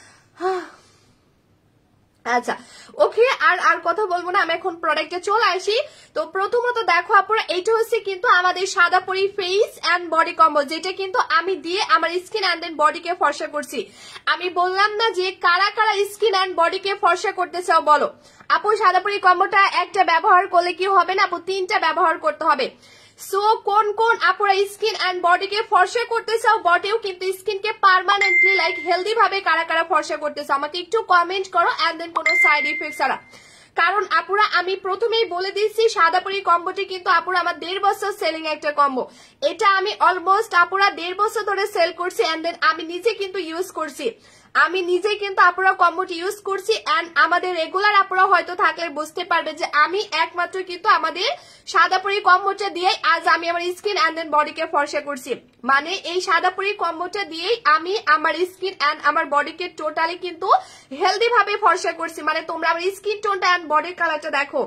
আচ্ছা ওকে, আর কথা বলবো না, আমি এখন প্রোডাক্টে চলে আসি। তো প্রথমত দেখো আপনারা, এইটা হচ্ছে কিন্তু আমাদের সাদা পরি ফেস এন্ড বডি কম্বো, যেটা কিন্তু আমি দিয়ে আমার স্কিন এন্ড দেন বডিকে ফর্সা করছি। আমি বললাম না যে কারা কারা স্কিন এন্ড বডিকে ফর্সা করতে চাও বলো। আপু সাদা পরি কম্বোটা একটা ব্যবহার করলে কি হবে না আপু, 3টা ব্যবহার করতে হবে। সো কোন কোন আপুরা স্কিন এন্ড বডিকে ফর্সা করতে চাও, বডিও কিন্তু স্কিনকে পার্মানেন্টলি লাইক হেলদি ভাবে কারা কারা ফর্সা করতে চাও আমাকে একটু কমেন্ট করো, এন্ড দেন কোনো সাইড ইফেক্ট ছাড়া। কারণ আপুরা আমি প্রথমেই বলে দিচ্ছি সাদাপরি কম্বোটি কিন্তু আপুরা আমার 1.5 বছর সেলিং একটা কম্বো। এটা আমি অলমোস্ট আপুরা 1.5 বছর ধরে সেল করছি, এন্ড দেন আমি নিজে কিন্তু ইউজ করছি। আমি নিজে কিন্তু আপুরা কম্বোটি ইউজ করছি, এন্ড আমাদের রেগুলার আপুরা হয়তো থাকলে বুঝতে পারবে যে আমি একমাত্র কিন্তু আমাদের সাদাপরি কম্বোটা দিয়ে আজ আমি আমার স্কিন এন্ড দেন বডিকে ফর্সা করছি। মানে এই সাদাপরি কম্বোটা দিয়েই আমি আমার স্কিন এন্ড আমার বডিকে টোটালি কিন্তু হেলদি ভাবে ফর্সা করছি। মানে তোমরা আমার স্কিন টোনটা এন্ড বডির কালারটা দেখো।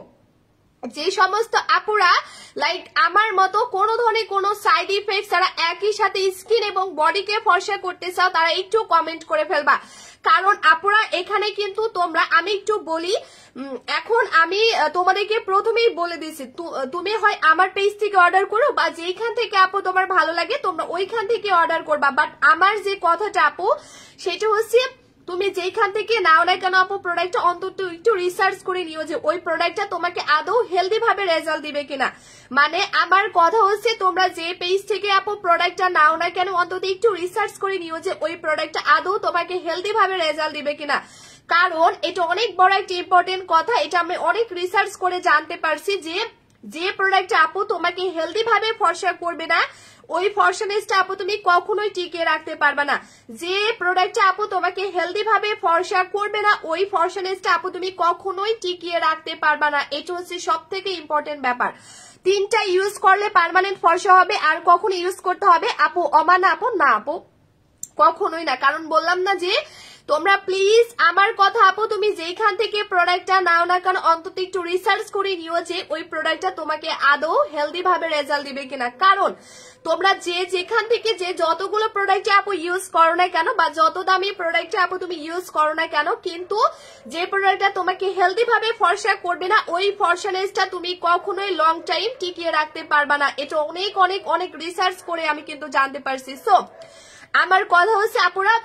যে সমস্ত আপুরা লাইক আমার মতো কোন ধরনের কোন সাইড ইফেক্ট ছাড়া একই সাথে স্কিন এবং বডিকে ফর্সা করতে চাও, তারা একটু কমেন্ট করে ফেলবা। কারণ আপুরা এখানে কিন্তু তোমরা, আমি একটু বলি, এখন আমি তোমাদেরকে প্রথমেই বলে দিছি, তুমি হয় আমার পেজ থেকে অর্ডার করো বা যেখান থেকে আপু তোমার ভালো লাগে তোমরা ওইখান থেকে অর্ডার করবা। বাট আমার যে কথাটা আপু সেটা হচ্ছে, তুমি যেখান থেকে নাও না কেন আপু প্রোডাক্টটা অন্তত একটু রিসার্চ করে নিও যে ওই প্রোডাক্টটা তোমাকে আদৌ হেলদি ভাবে রেজাল্ট দিবে কিনা। মানে আমার কথা হচ্ছে তোমরা যে পেজ থেকে আপু প্রোডাক্টটা নাও না কেন অন্তত একটু রিসার্চ করে নিও যে ওই প্রোডাক্টটা আদৌ তোমাকে হেলদি ভাবে রেজাল্ট দিবে কিনা। কারণ এটা অনেক বড় একটা ইম্পর্টেন্ট কথা, এটা আমি অনেক রিসার্চ করে জানতে পারছি যে প্রোডাক্টটা আপু তোমাকে হেলদি ভাবে ফর্সা করবে না, ওই ফর্সানেসটা আপু তুমি কখনোই টিকিয়ে রাখতে পারবে না। যে প্রোডাক্টটা আপু তোমাকে হেলদি ভাবে ফর্সা করবে না, ওই ফর্সানেসটা আপু তুমি কখনোই টিকিয়ে রাখতে পারবে না। এটা হচ্ছে সব থেকে ইম্পর্টেন্ট ব্যাপার। 3টা ইউজ করলে পার্মানেন্ট ফর্সা হবে, আর কখনো ইউজ করতে হবে আপু অমানা আপু না আপু কখনোই না। কারণ বললাম না যে তোমরা প্লিজ আমার কথা আপু, তুমি যেখান থেকে প্রোডাক্টটা নাও না কেন অন্তত একটু রিসার্চ করে নিও যে ওই প্রোডাক্টটা তোমাকে আদৌ হেলদি ভাবে রেজাল্ট দিবে কিনা। কারণ তোমরা যেখান থেকে যে যতগুলো প্রোডাক্ট আপু ইউজ করো না কেন বা যত দামি প্রোডাক্ট আপু তুমি ইউজ করো না কেন, কিন্তু যে প্রোডাক্টটা তোমাকে হেলদি ভাবে ফর্সা করবে না ওই ফর্সানেসটা তুমি কখনোই লং টাইম টিকিয়ে রাখতে পারবা না। এটা অনেক অনেক অনেক রিসার্চ করে আমি কিন্তু জানতে পারছি। সো আমার কথা হচ্ছে আপুরা,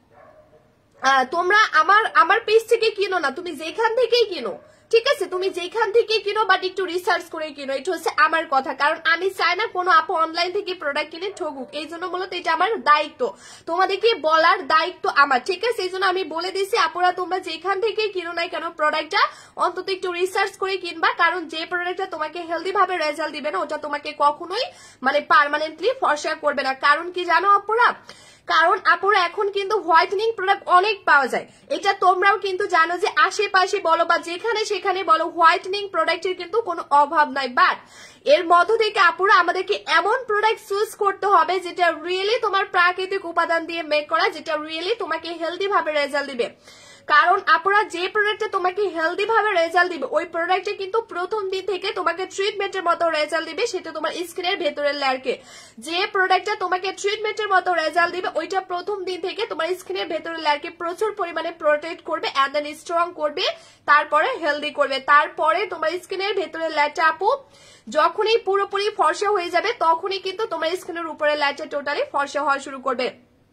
তোমরা আমার পেজ থেকে কিনো না, তুমি যেখান থেকেই কিনো, ঠিক আছে, তুমি যেখান থেকে কিনো বাট একটু রিসার্চ করে কিনো, এটা হচ্ছে আমার কথা। কারণ আমি চাই না কোনো আপু অনলাইন থেকে প্রোডাক্ট কিনে ঠকুক, এই জন্য মূলত এটা আমার দায়িত্ব, তোমাদেরকে বলার দায়িত্ব আমার, ঠিক আছে। এই জন্য আমি বলে দিচ্ছি আপুরা, তোমরা যেখান থেকে কিনো না কেন প্রোডাক্টটা অন্তত একটু রিসার্চ করে কিনবা। কারণ যে প্রোডাক্টটা তোমাকে হেলদি ভাবে রেজাল্ট দিবে না ওটা তোমাকে কখনোই মানে পার্মানেন্টলি ফর্সা করবে না। কারণ কি জানো আপুরা, কারণ আপুরা এখন কিন্তু হোয়াইটেনিং প্রোডাক্ট অনেক পাওয়া যায়, এটা তোমরাও কিন্তু জানো যে আশেপাশে বলো বা যেখানে সেখানে বলো হোয়াইটেনিং প্রোডাক্টের কিন্তু কোনো অভাব নাই। বাট এর মধ্য থেকে আপুরা আমাদেরকে এমন প্রোডাক্ট চুজ করতে হবে যেটা রিয়েলি তোমার প্রাকৃতিক উপাদান দিয়ে মেক করা, যেটা রিয়েলি তোমাকে হেলদি ভাবে রেজাল্ট দিবে। কারণ আপনারা যে প্রোডাক্টটা তোমাকে হেলদি ভাবে রেজাল্ট দিবে ওই প্রোডাক্টটা কিন্তু প্রথম দিন থেকে তোমাকে ট্রিটমেন্টের মতো রেজাল্ট দিবে, সেটা তোমার স্কিনের ভেতরের লেয়ারকে। যে প্রোডাক্টটা তোমাকে ট্রিটমেন্টের মতো রেজাল্ট দিবে ওইটা প্রথম দিন থেকে তোমার স্কিনের ভেতরের লেয়ারকে প্রচুর পরিমাণে প্রোটেক্ট করবে এন্ড দেন স্ট্রং করবে, তারপরে হেলদি করবে। তারপরে তোমার স্কিনের ভেতরের লেয়ারটা আপু যখনই পুরোপুরি ফর্সা হয়ে যাবে তখনই কিন্তু তোমার স্কিনের উপরের লেয়ারটা টোটালি ফর্সা হওয়া শুরু করবে,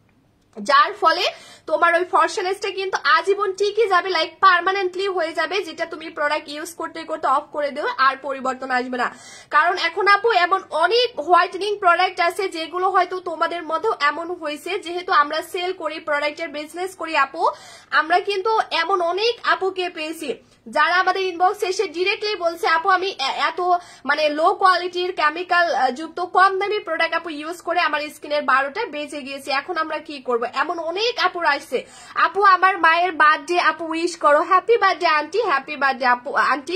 যার ফলে তোমার ওই ফর্সানেসটা কিন্তু আজীবন টিকে যাবে, লাইক পার্মানেন্টলি হয়ে যাবে, যেটা তুমি প্রোডাক্ট ইউজ করতে করতে অফ করে দেবে আর পরিবর্তন আসবে না। কারণ এখন আপু এমন অনেক হোয়াইটেনিং প্রোডাক্ট আছে যেগুলো হয়তো তোমাদের মধ্যেও এমন হয়েছে, যেহেতু আমরা সেল করি, প্রোডাক্টের বিজনেস করি আপু, আমরা কিন্তু এমন অনেক আপুকে পেয়েছি যারা আমাদের ইনবক্স এসে ডিরেক্টলি বলছে আপু আমি এত মানে লো কোয়ালিটির কেমিক্যাল যুক্ত কম দামি প্রোডাক্ট আপু ইউজ করে আমার স্কিনের 12টা বেঁচে গিয়েছে, এখন আমরা কি করব। এমন অনেক আপুর আসছে, আপু আমার মায়ের বার্থডে আপু উইশ করো, happy birthday aunty, happy birthday আপু। আন্টি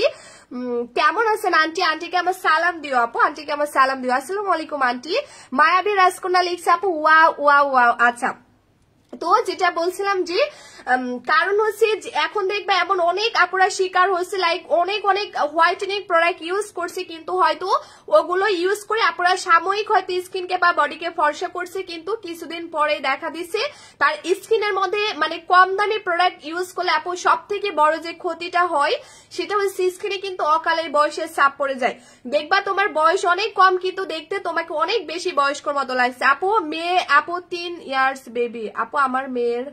কেমন আছেন আন্টি? আন্টিকে আমার সালাম দিও আপু, আন্টিকে আমার সালাম দিও। আসসালামু আলাইকুম আন্টি। মায়াবী রাজকন্যা লিখছে আপু ওয়াও ওয়াও ওয়াও। আচ্ছা, তো যেটা বলছিলাম যে কারণ হচ্ছে এখন দেখবে এমন অনেক আপুরা শিকার হচ্ছে, লাইক অনেক অনেক হোয়াইটেনিং প্রোডাক্ট ইউজ করছে, কিন্তু হয়তো ওগুলো ইউজ করে আপুরা সাময়িক হয়তো স্কিনকে বা বডিকে ফর্সা করছে, কিন্তু কিছুদিন পরে দেখা দিচ্ছে তার স্কিনের মধ্যে মানে কম দামি প্রোডাক্ট ইউজ করলে আপু সব থেকে বড় যে ক্ষতিটা হয় সেটা হচ্ছে স্কিনে কিন্তু অকালে বয়সের চাপ পড়ে যায়। দেখবা তোমার বয়স অনেক কম কিন্তু দেখতে তোমাকে অনেক বেশি বয়স্কর মতো লাগছে। আপু মেয়ে, আপু 3 ইয়ার্স বেবি, আপু আমার মেয়ের,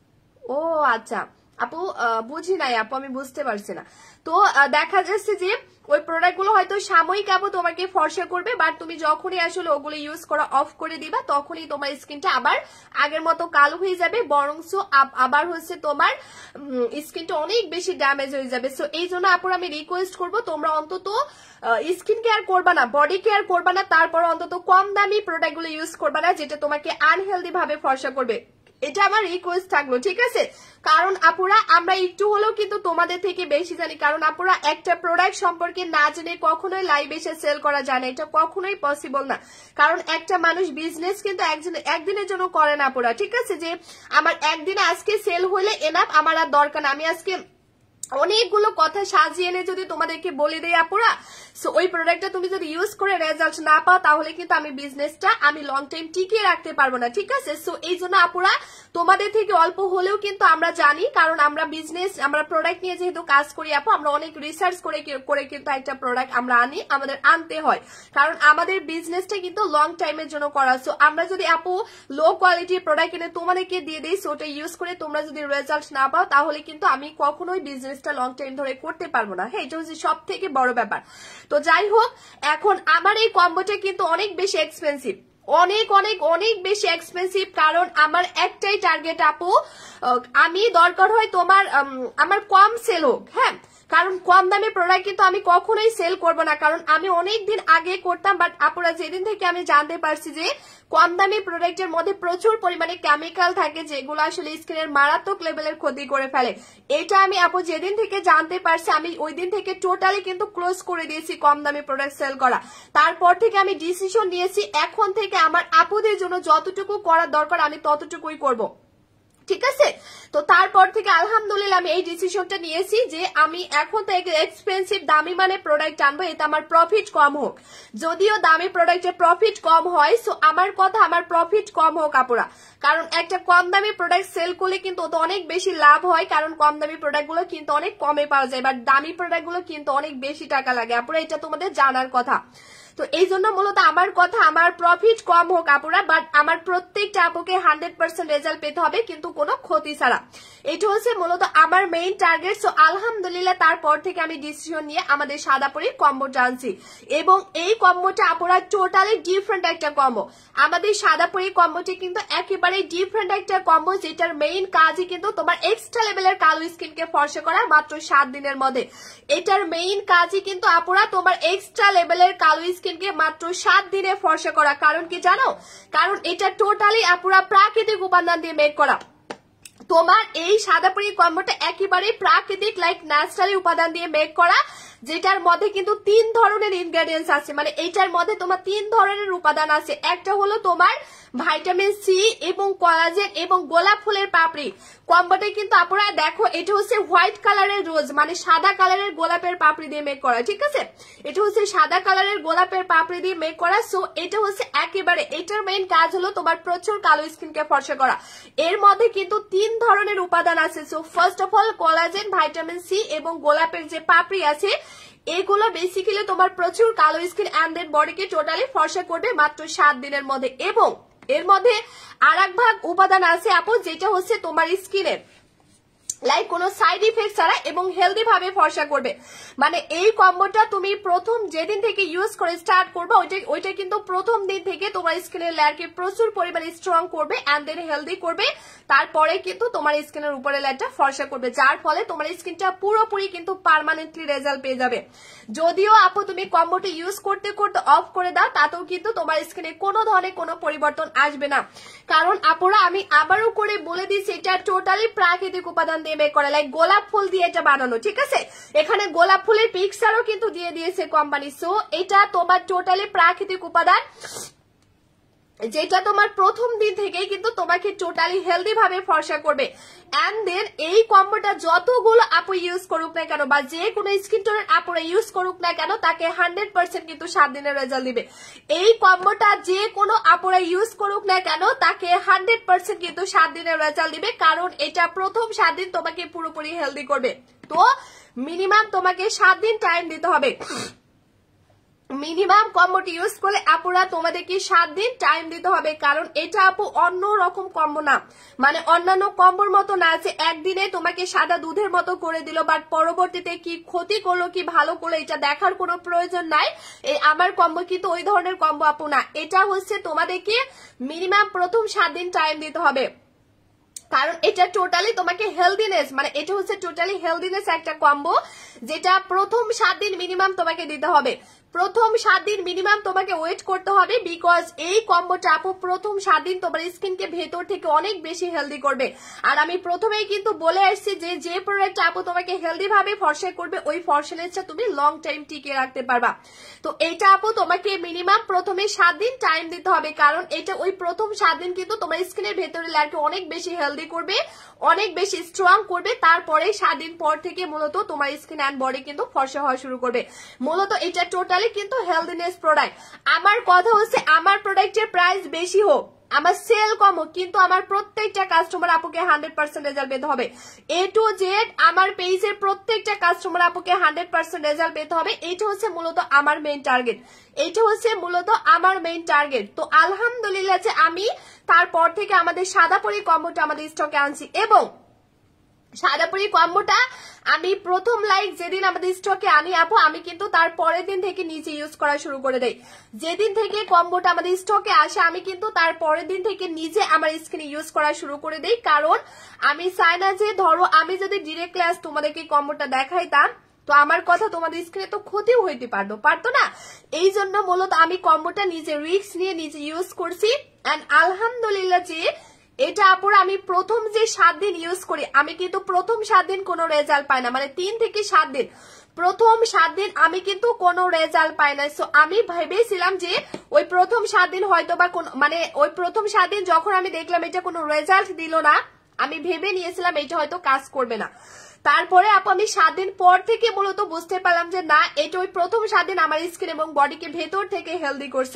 ও আচ্ছা আপু বুঝি নাই আপু, আমি বুঝতে পারছি না। তো দেখা যাচ্ছে যে ওই প্রোডাক্ট গুলো হয়তো সাময়িক আপু তোমাকে ফর্সা করবে, বাট তুমি যখনই আসলে ওগুলো ইউজ করা অফ করে দিবা তখনই তোমার স্কিনটা আবার আগের মতো কালো হয়ে যাবে, বরংস আবার হচ্ছে তোমার স্কিনটা অনেক বেশি ড্যামেজ হয়ে যাবে। সো এই জন্য আপুর আমি রিকোয়েস্ট করবো তোমরা অন্তত স্কিন কেয়ার করবা না, বডি কেয়ার করবা না, তারপর অন্তত কম দামি প্রোডাক্ট গুলো ইউজ করবা না যেটা তোমাকে আনহেলদি ভাবে ফর্সা করবে, এটা আমার রিকোয়েস্ট থাকলো, ঠিক আছে। কারণ আপুরা আমরা একটু হলেও কিন্তু তোমাদের থেকে বেশি জানি, কারণ আপুরা একটা প্রোডাক্ট সম্পর্কে না জেনে কখনোই লাইভ এসে সেল করা যায় না, এটা কখনোই পসিবল না। কারণ একটা মানুষ বিজনেস কিন্তু একদিনের জন্য করে না আপুরা, ঠিক আছে, যে আমার একদিনে আজকে সেল হলে এনাফ, আমার আর দরকার না। আমি আজকে অনেকগুলো কথা সাজিয়ে এনে যদি তোমাদেরকে বলে দেই আপুরা, সো ওই প্রোডাক্টটা তুমি যদি ইউজ করে রেজাল্ট না পাও তাহলে কিন্তু আমি বিজনেসটা আমি লং টাইম টিকিয়ে রাখতে পারবো না, ঠিক আছে। সো এই জন্য আপুরা তোমাদের থেকে অল্প হলেও কিন্তু আমরা জানি, কারণ আমরা বিজনেস আমরা প্রোডাক্ট নিয়ে যেহেতু কাজ করি আপু, আমরা অনেক রিসার্চ করে কিন্তু একটা প্রোডাক্ট আমরা আনি, আমাদের আনতে হয়, কারণ আমাদের বিজনেসটা কিন্তু লং টাইমের জন্য করা। সো আমরা যদি আপু লো কোয়ালিটির প্রোডাক্ট কিনে তোমাদেরকে দিয়ে দিই, সো ওটা ইউজ করে তোমরা যদি রেজাল্ট না পাও তাহলে কিন্তু আমি কখনোই বিজনেস লং টাইম ধরে করতে পারবো না। হ্যাঁ, এটা হচ্ছে সব থেকে বড় ব্যাপার। তো যাই হোক, এখন আমার এই কম্বোটা কিন্তু অনেক বেশি এক্সপেন্সিভ, অনেক অনেক অনেক বেশি এক্সপেন্সিভ, কারণ আমার একটাই টার্গেট আপু, আমি দরকার হয় তোমার আমার কম সেল হোক, হ্যাঁ, কারণ কম দামে প্রোডাক্ট কিন্তু আমি কখনোই সেল করব না, কারণ আমি অনেকদিন আগে করতাম, বাট আপুরা যেদিন থেকে আমি জানতে পারছি যে কম দামি প্রোডাক্টের মধ্যে প্রচুর পরিমাণে কেমিক্যাল থাকে যেগুলো আসলে স্কিনের মারাত্মক লেভেলের ক্ষতি করে ফেলে, এটা আমি আপু যেদিন থেকে জানতে পারছি আমি ওই দিন থেকে টোটালি কিন্তু ক্লোজ করে দিয়েছি কম দামি প্রোডাক্ট সেল করা। তারপর থেকে আমি ডিসিশন নিয়েছি এখন থেকে আমার আপুদের জন্য যতটুকু করার দরকার আমি ততটুকুই করব। ঠিক আছে। তো তারপর থেকে আলহামদুলিল্লাহ আমি এই ডিসিশনটা নিয়েছি যে আমি এখন থেকে এক্সপেন্সিভ দামি মানে প্রোডাক্ট আনবো, এতে আমার প্রফিট কম হোক। যদিও দামি প্রোডাক্টের প্রফিট কম হয়, সো আমার কথা আমার প্রফিট কম হোক আপুরা, কারণ একটা কম দামি প্রোডাক্ট সেল করলে কিন্তু ওতে অনেক বেশি লাভ হয়, কারণ কম দামি প্রোডাক্ট গুলো কিন্তু অনেক কমে পাওয়া যায়, বাট দামি প্রোডাক্ট গুলো কিন্তু অনেক বেশি টাকা লাগে আপুরা, এটা তোমাদের জানার কথা। তো এই জন্য মূলত আমার কথা আমার প্রফিট কম হোক আপুরা, বাট আমার প্রত্যেকটা আপুকে 100% রেজাল্ট পেতে হবে, কিন্তু কোনো ক্ষতি ছাড়া। এটা হচ্ছে মূলত আমার মেইন টার্গেট। সো আলহামদুলিল্লাহ তারপর থেকে আমি ডিসিশন নিয়ে আমাদের সাদাপুরীর কম্বোটা আনছি, এবং এই কম্বোটা আপুরা টোটালি ডিফারেন্ট একটা কম্বো। আমাদের সাদাপুরীর কম্বোটি কিন্তু একেবারে ডিফারেন্ট একটা কম্বো, যেটার মেইন কাজই কিন্তু তোমার এক্সট্রা লেভেলের কালো স্কিনকে ফর্সা করা মাত্র 7 দিনের মধ্যে। এটার মেইন কাজই কিন্তু আপুরা তোমার এক্সট্রা লেভেলের কালো স্কিনকে মাত্র 7 দিনে ফর্সা করা। কারণ কি জানো? কারণ এটা টোটালি আপুরা প্রাকৃতিক উপাদান দিয়ে মেক করা। তোমার এই সাদাপুরি কম্বোটা একেবারে প্রাকৃতিক লাইক ন্যাচারালি উপাদান দিয়ে মেক করা, যেটার মধ্যে কিন্তু 3 ধরনের ইনগ্রেডিয়েন্টস আছে, মানে এইটার মধ্যে তোমার 3 ধরনের উপাদান আছে। একটা হলো তোমার ভাইটামিন সি এবং কোলাজেন এবং গোলাপ ফুলের পাপড়ি। কম্বোটা কিন্তু আপনারা দেখো এটা হচ্ছে হোয়াইট কালারের রোজ, মানে সাদা কালারের গোলাপের পাপড়ি দিয়ে মেক করা, ঠিক আছে? এটা হচ্ছে সাদা কালারের গোলাপের পাপড়ি দিয়ে মেক করা। সো এটা হচ্ছে একেবারে এটার মেইন কাজ হলো তোমার প্রচুর কালো স্কিনকে ফর্সা করা। এর মধ্যে কিন্তু 3 ধরনের উপাদান আছে। So first of all collagen, vitamin C এবং গোলাপের যে পাপড়ি আছে, এগুলো বেসিক্যালি তোমার প্রচুর কালো স্কিন এন্ড দেন বডিকে টোটালি ফর্সা করবে মাত্র 7 দিনের মধ্যে। এবং এর মধ্যে আরেক ভাগ উপাদান আছে আপু, যেটা হচ্ছে তোমার স্কিনের লাইক কোনো সাইড ইফেক্ট ছাড়া এবং হেলদি ভাবে ফর্সা করবে। মানে এই কম্বোটা তুমি প্রথম যেদিন থেকে ইউজ করে স্টার্ট করবে ওইটা কিন্তু প্রথম দিন থেকে তোমার স্কিনের লেয়ারকে প্রচুর পরিমাণে স্ট্রং করবে এন্ড দেন হেলদি করবে। তারপরে কিন্তু তোমার স্কিনের উপরে লেয়ারটা ফর্সা করবে, যার ফলে তোমার স্কিনটা পুরোপুরি কিন্তু পার্মানেন্টলি রেজাল্ট পেয়ে যাবে। যদিও আপু তুমি কম্বোটা ইউজ করতে করতে অফ করে দাও, তাতেও কিন্তু তোমার স্কিনে কোনো ধরনের কোনো পরিবর্তন আসবে না। কারণ আপুরা আমি আবারও করে বলে দিচ্ছি, এটা টোটালি প্রাকৃতিক উপাদান দিয়ে মেক করা, লাইক গোলাপ ফুল দিয়ে এটা বানানো, ঠিক আছে? এখানে গোলাপ ফুলের পিকচারও কিন্তু দিয়ে দিয়েছে কোম্পানি। সো এটা তোমার টোটালি প্রাকৃতিক উপাদান, যেটা তোমার প্রথম দিন থেকেই কিন্তু তোমাকে টোটালি হেলদি ভাবে ফর্সা করবে। এন্ড দেন এই কম্বোটা যতগুলো আপু ইউজ করুক না কেন বা যে কোনো স্কিন টোনের আপুরা ইউজ করুক না কেন, তাকে 100% কিন্তু 7 দিনের রেজাল্ট দিবে। এই কম্বোটা যে কোনো আপুরা ইউজ করুক না কেন, তাকে 100% কিন্তু 7 দিনের রেজাল্ট দিবে, কারণ এটা প্রথম 7 দিন তোমাকে পুরোপুরি হেলদি করবে। তো মিনিমাম তোমাকে 7 দিন টাইম দিতে হবে। মিনিমাম কম্বোটি ইউজ করলে আপুরা তোমাদেরকে 7 দিন টাইম দিতে হবে, কারণ এটা আপু অন্য রকম কম্বো না, মানে অন্যান্য কম্বোর মতো না আছে একদিনে তোমাকে সাদা দুধের মতো করে দিল, বাট পরবর্তীতে কি ক্ষতি করলো কি ভালো করলো এটা দেখার কোনো প্রয়োজন নাই। এই আমার কম্বো কিন্তু ওই ধরনের কম্বো আপু না, এটা হচ্ছে তোমাদেরকে মিনিমাম প্রথম 7 দিন টাইম দিতে হবে, কারণ এটা টোটালি তোমাকে হেলদিনেস, মানে এটা হচ্ছে টোটালি হেলদিনেস একটা কম্বো, যেটা প্রথম 7 দিন মিনিমাম তোমাকে দিতে হবে। প্রথম 7 দিন মিনিমাম তোমাকে ওয়েট করতে হবে, বিকজ এই কম্বোটা আপু প্রথম 7 দিন তোমার স্কিনকে ভেতর থেকে অনেক বেশি হেলদি করবে। আর আমি প্রথমেই কিন্তু বলে আসছি যে প্রোডাক্ট আপু তোমাকে হেলদি ভাবে ফর্সা করবে, ওই ফর্সনেসটা তুমি লং টাইম টিকে রাখতে পারবা। তো এইটা আপু তোমাকে মিনিমাম প্রথমে 7 দিন টাইম দিতে হবে, কারণ এটা ওই প্রথম 7 দিন কিন্তু তোমার স্কিনের ভেতরে লেয়ারকে অনেক বেশি হেলদি করবে, অনেক বেশি স্ট্রং করবে। তারপরে 7 দিন পর থেকে মূলত তোমার স্কিন এন্ড বডি কিন্তু ফর্সা হওয়া শুরু করবে। মূলত এটা টোটালি কিন্তু হেলদিনেস প্রোডাক্ট। আমার কথা হচ্ছে আমার প্রোডাক্টের প্রাইস বেশি হোক, আমার সেল কম হোক, কিন্তু আমার প্রত্যেকটা কাস্টমার আপুকে 100% রেজাল্ট পেতে হবে। এ টু জেড আমার পেজের প্রত্যেকটা কাস্টমার আপুকে 100% রেজাল্ট পেতে হবে। এইটা হচ্ছে মূলত আমার মেইন টার্গেট, এইটা হচ্ছে মূলত আমার মেইন টার্গেট। তো আলহামদুলিল্লাহ যে আমি তারপর থেকে আমাদের সাদাপুরি কম্বোটা আমাদের স্টকে আনছি, এবং সাদাপুরি কম্বোটা আমি প্রথম লাইক যেদিন আমাদের স্টকে আনি আপু, আমি কিন্তু তার পরের দিন থেকে নিজে ইউজ করা শুরু করে দেই। যেদিন থেকে কম্বোটা আমাদের স্টকে আসে আমি কিন্তু তার পরের দিন থেকে নিজে আমার স্কিনে ইউজ করা শুরু করে দেই, কারণ আমি চাই না যে ধরো আমি যদি ডিরেক্ট ক্লাস তোমাদেরকে কম্বোটা দেখাইতাম তো আমার কথা তোমাদের স্কিনে তো ক্ষতিও হইতে পারতো না। এই জন্য মূলত আমি কম্বোটা নিজে রিস্ক নিয়ে নিজে ইউজ করছি। এন্ড আলহামদুলিল্লাহ যে এটা আপুরা আমি প্রথম যে 7 দিন ইউজ করি, আমি কিন্তু প্রথম 7 দিন কোনো রেজাল্ট পাই না, মানে 3 থেকে 7 দিন, প্রথম 7 দিন আমি কিন্তু কোনো রেজাল্ট পাই না। সো আমি ভেবেছিলাম যে ওই প্রথম 7 দিন হয়তো বা মানে ওই প্রথম 7 দিন যখন আমি দেখলাম এটা কোনো রেজাল্ট দিল না, আমি ভেবে নিয়েছিলাম এটা হয়তো কাজ করবে না। তারপরে আপু আমি 7 দিন পর থেকে মূলত বুঝতে পারলাম যে না, এটা ওই প্রথম 7 দিন আমার স্কিন এবং বডিকে ভেতর থেকে হেলদি করছে।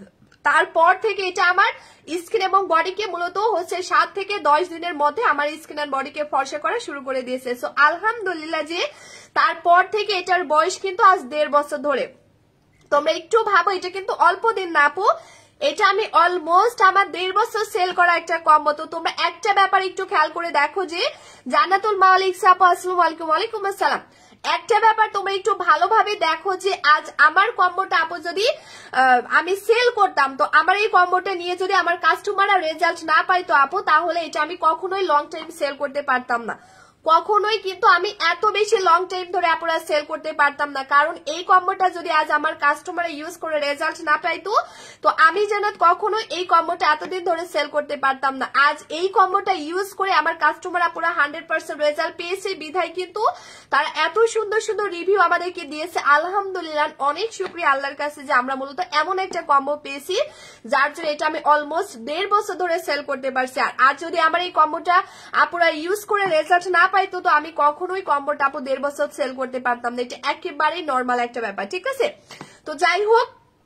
তারপর থেকে এটা আমার স্কিন এবং বডিকে মূলত হচ্ছে 7 থেকে 10 দিনের মধ্যে আমার স্কিন আর বডিকে ফর্সা করা শুরু করে দিয়েছে। সো আলহামদুলিল্লাহ যে তারপর থেকে এটার বয়স কিন্তু আজ 1.5 বছর ধরে। তোমরা একটু ভাবো, এটা কিন্তু অল্প দিন না আপু, এটা আমি অলমোস্ট আমার 1.5 বছর সেল করা একটা কম্বো। তো তোমরা একটা ব্যাপার একটু খেয়াল করে দেখো যে জান্নাতুল মালিক আপু আসসালামু আলাইকুম। ওয়ালাইকুম আসসালাম। একটা ব্যাপার তোমরা একটু ভালোভাবে দেখো যে আজ আমার কম্বোটা আপু যদি আমি সেল করতাম, তো আমার এই কম্বোটা নিয়ে যদি আমার কাস্টমাররা রেজাল্ট না পাইতো আপু, তাহলে এটা আমি কখনোই লং টাইম সেল করতে পারতাম না, কখনোই কিন্তু আমি এত বেশি লং টাইম ধরে আপনারা সেল করতে পারতাম না। কারণ এই কম্বোটা যদি আজ আমার কাস্টমার ইউজ করে রেজাল্ট না পাইতো, তো আমি যেন কখনো এই কম্বোটা এতদিন ধরে সেল করতে পারতাম না। আজ এই কম্বোটা ইউজ করে আমার কাস্টমার আপুরা 100% রেজাল্ট পেয়েছে বিধায় কিন্তু তারা এত সুন্দর সুন্দর রিভিউ আমাদেরকে দিয়েছে। আলহামদুলিল্লাহ, অনেক শুকরিয়া আল্লাহর কাছে যে আমরা মূলত এমন একটা কম্বো পেয়েছি যার জন্য এটা আমি অলমোস্ট 1.5 বছর ধরে সেল করতে পারছি। আর যদি আমার এই কম্বোটা আপুরা ইউজ করে রেজাল্ট না পাইতো, তো আমি কখনোই কম্বোটা আপু 1.5 বছর সেল করতে পারতাম না। এটা একেবারেই নর্মাল একটা ব্যাপার, ঠিক আছে? তো যাই হোক,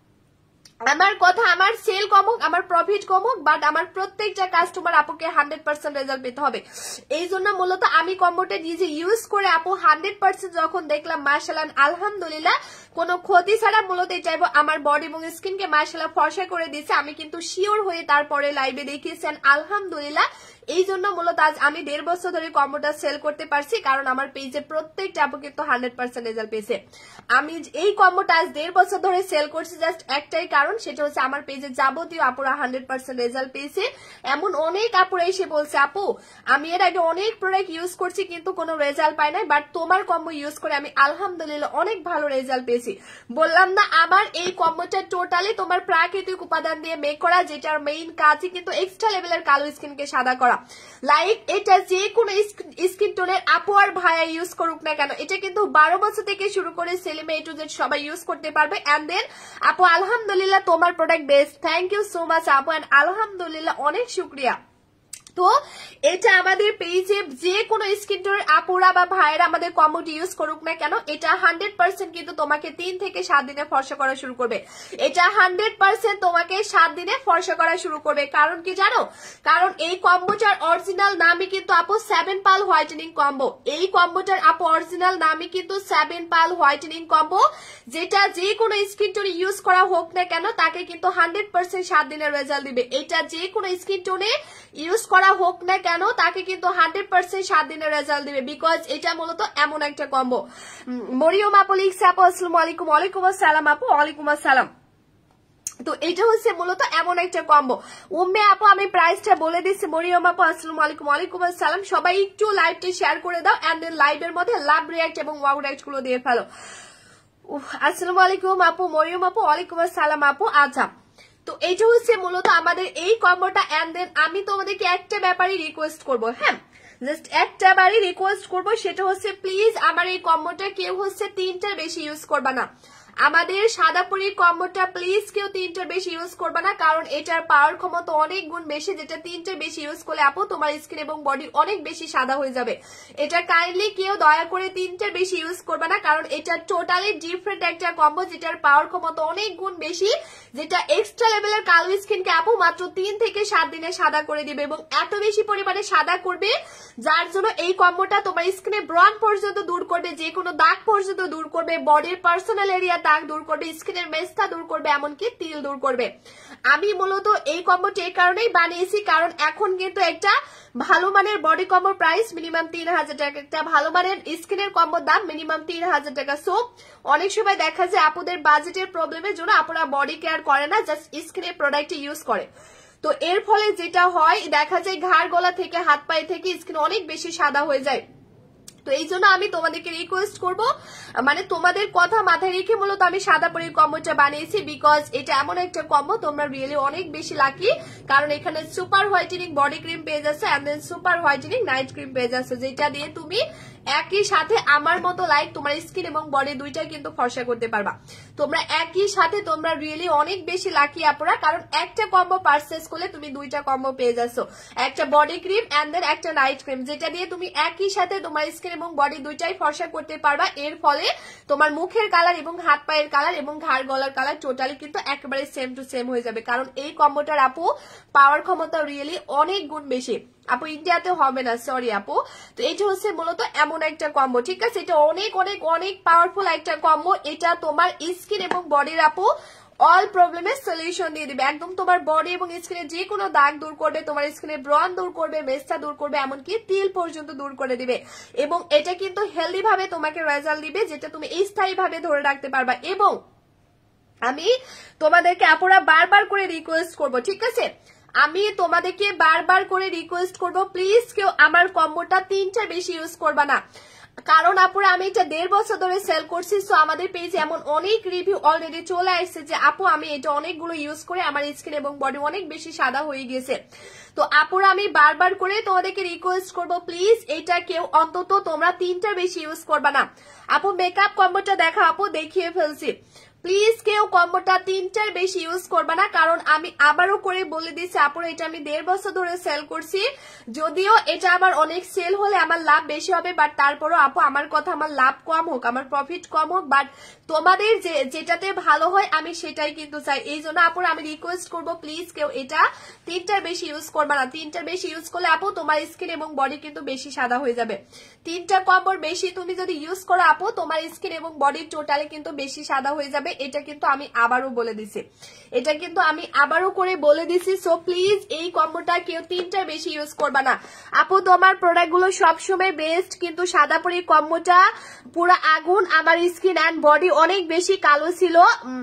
আমার কথা, আমার সেল কম হোক, আমার প্রফিট কম হোক, বাট আমার প্রত্যেকটা কাস্টমার আপুকে 100% রেজাল্ট পেতে হবে। এই জন্য মূলত আমি কম্বোটা নিজে ইউজ করে আপু 100% যখন দেখলাম মাশাআল্লাহ আলহামদুলিল্লাহ কোনো ক্ষতি ছাড়া মূলত এটাই আমার বডি এবং স্কিনকে মাশাআল্লাহ ফর্সা করে দিয়েছে, আমি কিন্তু শিওর হয়ে তারপরে লাইভে দেখিয়েছেন আলহামদুলিল্লাহ। এই জন্য মূলত আজ আমি 1.5 বছর ধরে কম্বোটা সেল করতে পারছি, কারণ আমার পেজে প্রত্যেকটা আপু কিন্তু 100% রেজাল্ট পেয়েছে। আমি এই কম্বোটা আজ 1.5 বছর ধরে সেল করছি জাস্ট একটাই কারণ, সেটা হচ্ছে আমার পেজে যাবতীয় আপুরা 100% রেজাল্ট পেয়েছে। এমন অনেক আপুরা এসে বলছে আপু আমি এর আগে অনেক প্রোডাক্ট ইউজ করছি কিন্তু কোনো রেজাল্ট পাই নাই, বাট তোমার কম্বো ইউজ করে আমি আলহামদুলিল্লাহ অনেক ভালো রেজাল্ট পেয়েছি। বললাম না, আমার এই কম্বোটা টোটালি তোমার প্রাকৃতিক উপাদান দিয়ে মেক করা, যেটার মেইন কাজই কিন্তু এক্সট্রা লেভেলের কালো স্কিনকে সাদা করা। লাইক এটা যে কোনো স্কিন টোনের আপু আর ভাইয়া ইউজ করুক না কেন, এটা কিন্তু 12 বছর থেকে শুরু করে সেলিমে এ টু জেড সবাই ইউজ করতে পারবে। এন্ড দেন আপু আলহামদুলিল্লাহ তোমার product best, thank you so much আপু, এন্ড আলহামদুলিল্লাহ অনেক শুকরিয়া। তো এটা আমাদের পেজে যে কোনো স্কিন টোনের আপুরা বা ভাইয়েরা আমাদের কম্বোটি ইউজ করুক না কেন, এটা 100% কিন্তু তোমাকে 3 থেকে 7 দিনে ফর্সা করা শুরু করবে। এটা 100% তোমাকে 7 দিনে ফর্সা করা শুরু করবে। কারণ কি জানো? কারণ এই কম্বোটার অরিজিনাল নামই কিন্তু আপু 7 পাল হোয়াইটেনিং কম্বো। এই কম্বোটার আপু অরিজিনাল নামই কিন্তু 7 পাল হোয়াইটেনিং কম্বো, যেটা যে কোনো স্কিন টোনে ইউজ করা হোক না কেন তাকে কিন্তু 100% 7 দিনের রেজাল্ট দিবে। এটা যে কোনো স্কিন টোনে ইউজ করা হোক না কেন তাকে কিন্তু 100% 7 দিনের রেজাল্ট দিবে, বিকজ এটা মূলত এমন একটা কম্বো। মরিয়ম আপু লিখছে আপু আসসালামু আলাইকুম। ওয়ালাইকুম আসসালাম আপু। ওয়ালাইকুম আসসালাম। তো এটা হচ্ছে মূলত এমন একটা কম্বো। উম্মে আপু আমি প্রাইসটা বলে দিচ্ছি। মরিয়ম আপু আসসালামু আলাইকুম। ওয়ালাইকুম আসসালাম। সবাই একটু লাইভটি শেয়ার করে দাও, এন্ড দেন লাইভের মধ্যে লাভ রিঅ্যাক্ট এবং ওয়াও রিঅ্যাক্ট গুলো দিয়ে ফেলো। আসসালামু আলাইকুম আপু। মরিয়ম আপু ওয়ালাইকুম আসসালাম আপু। আচ্ছা, তো এইটা হচ্ছে মূলত আমাদের এই কম্বোটা। এন্ড দেন আমি তোমাদেরকে একটা ব্যাপারই রিকোয়েস্ট করবো, হ্যাঁ জাস্ট একটা বারই রিকোয়েস্ট করবো, সেটা হচ্ছে প্লিজ আমার এই কম্বোটা কেউ হচ্ছে 3টার বেশি ইউজ করবা না। আমাদের সাদাপুরি কম্বোটা প্লিজ কেউ 3টার বেশি ইউজ করবে না, কারণ এটার পাওয়ার ক্ষমতা অনেক গুণ বেশি, যেটা 3টার বেশি ইউজ করলে আপু তোমার স্কিন এবং বডি অনেক বেশি সাদা হয়ে যাবে। এটা কাইন্ডলি কেউ দয়া করে 3টার বেশি ইউজ করবে না, কারণ এটা টোটালি ডিফারেন্ট একটা কম্বো, যেটার পাওয়ার ক্ষমতা অনেক গুণ বেশি, যেটা এক্সট্রা লেভেলের কালো স্কিনকে আপু মাত্র 3 থেকে 7 দিনে সাদা করে দিবে, এবং এত বেশি পরিমাণে সাদা করবে যার জন্য এই কম্বোটা তোমার স্কিনে ব্রণ পর্যন্ত দূর করবে, যে কোনো দাগ পর্যন্ত দূর করবে, বডির পার্সোনাল এরিয়া দাগ দূর করবে, স্কিনের মেস্তা দূর করবে, এমনকি তিল দূর করবে। আমি মূলত এই কম্বোটি এই কারণেই বানিয়েছি, কারণ এখন কিন্তু একটা ভালো মানের বডি কম্বোর প্রাইস মিনিমাম 3000 টাকা, একটা ভালো মানের স্কিনের কম্বোর দাম মিনিমাম 3000 টাকা। সো অনেক সময় দেখা যায় আপুদের বাজেটের প্রবলেমের জন্য আপুরা বডি কেয়ার করে না, জাস্ট স্কিনের প্রোডাক্ট ইউজ করে। তো এর ফলে যেটা হয় দেখা যায় ঘাড় গলা থেকে হাত পায়ে থেকে স্কিন অনেক বেশি সাদা হয়ে যায়। তো এই জন্য আমি তোমাদেরকে রিকোয়েস্ট করব, মানে তোমাদের কথা মাথায় রেখে মূলত আমি সাদা পরীর কম্বোটা বানিয়েছি, বিকজ এটা এমন একটা কম্বো তোমরা রিয়েলি অনেক বেশি লাকি, কারণ এখানে সুপার হোয়াইটেনিং বডি ক্রিম পেয়ে যাচ্ছে and then super whitening night cream পেয়ে যাচ্ছে, যেটা দিয়ে তুমি একই সাথে আমার মতো লাইক তোমার স্কিন এবং বডি দুইটাই কিন্তু ফর্সা করতে পারবা। তোমরা একই সাথে তোমরা রিয়েলি অনেক বেশি লাকি আপুরা, কারণ একটা কম্বো পারচেজ করলে তুমি দুইটা কম্বো পেয়ে যাচ্ছ, একটা বডি ক্রিম এন্ড দেন একটা নাইট ক্রিম, যেটা দিয়ে তুমি একই সাথে তোমার স্কিন এবং বডি দুইটাই ফর্সা করতে পারবা। এর ফলে তোমার মুখের কালার এবং হাত পায়ের কালার এবং ঘাড় গলার কালার টোটালি কিন্তু একেবারে সেম টু সেম হয়ে যাবে, কারণ এই কম্বোটার আপু পাওয়ার ক্ষমতা রিয়েলি অনেক গুণ বেশি। আপু ইন্ডিয়াতে হবে না, সরি আপু। তো এটা হচ্ছে মূলত এমন একটা কম্বো, ঠিক আছে, এটা অনেক অনেক অনেক পাওয়ারফুল একটা কম্বো। এটা তোমার স্কিন এবং বডির আপু অল প্রবলেমের সলিউশন দিয়ে দিবে, একদম তোমার বডি এবং স্কিনে যে কোনো দাগ দূর করবে, তোমার স্কিনে ব্রণ দূর করবে, মেস্তা দূর করবে, এমনকি তিল পর্যন্ত দূর করে দিবে। এবং এটা কিন্তু হেলদি ভাবে তোমাকে রেজাল্ট দিবে, যেটা তুমি স্থায়ী ভাবে ধরে রাখতে পারবা। এবং আমি তোমাদেরকে আপুরা বারবার করে রিকোয়েস্ট করব, ঠিক আছে, আমি তোমাদেরকে বারবার করে রিকোয়েস্ট করব, প্লিজ কেউ আমার কম্বোটা 3টার বেশি ইউজ করবা না, কারণ আপুরা আমি এটা 1.5 বছর ধরে সেল করছি। সো আমাদের পেজে এমন অনেক রিভিউ অলরেডি চলে আসছে যে আপু আমি এটা অনেকগুলো ইউজ করে আমার স্কিন এবং বডি অনেক বেশি সাদা হয়ে গেছে। তো আপুরা আমি বারবার করে তোমাদেরকে রিকোয়েস্ট করব, প্লিজ এটা কেউ অন্তত তোমরা 3টার বেশি ইউজ করবা না। আপু মেকআপ কম্বোটা দেখা, আপু দেখিয়ে ফেলছি, প্লিজ কেউ কম্বোটা 3টার বেশি ইউজ করবা না, কারণ আমি আবারও করে বলে দিচ্ছি আপুরা এটা আমি 1.5 বছর ধরে সেল করছি। যদিও এটা আমার অনেক সেল হলে আমার লাভ বেশি হবে, বাট তারপরও আপু আমার কথা, আমার লাভ কম হোক, আমার প্রফিট কম হোক, বাট তোমাদের যেটাতে ভালো হয় আমি সেটাই কিন্তু চাই। এই জন্য আপুরা আমি রিকোয়েস্ট করবো, প্লিজ কেউ এটা 3টার বেশি ইউজ করবা না। 3টার বেশি ইউজ করলে আপু তোমার স্কিন এবং বডি কিন্তু বেশি সাদা হয়ে যাবে। 3টা কম্বোর বেশি তুমি যদি ইউজ করো আপু তোমার স্কিন এবং বডি টোটালি কিন্তু বেশি সাদা হয়ে যাবে। এটা কিন্তু আমি আবারও বলে দিছি, এটা কিন্তু আমি আবারও করে বলে দিছি। সো প্লিজ এই কম্বোটা কেউ 3টার বেশি ইউজ করবা না। আপু তোমার প্রোডাক্ট গুলো সবসময় বেস্ট, কিন্তু সাদা পরি কম্বোটা পুরো আগুন। আমার স্কিন অ্যান্ড বডি অনেক বেশি কালো ছিল,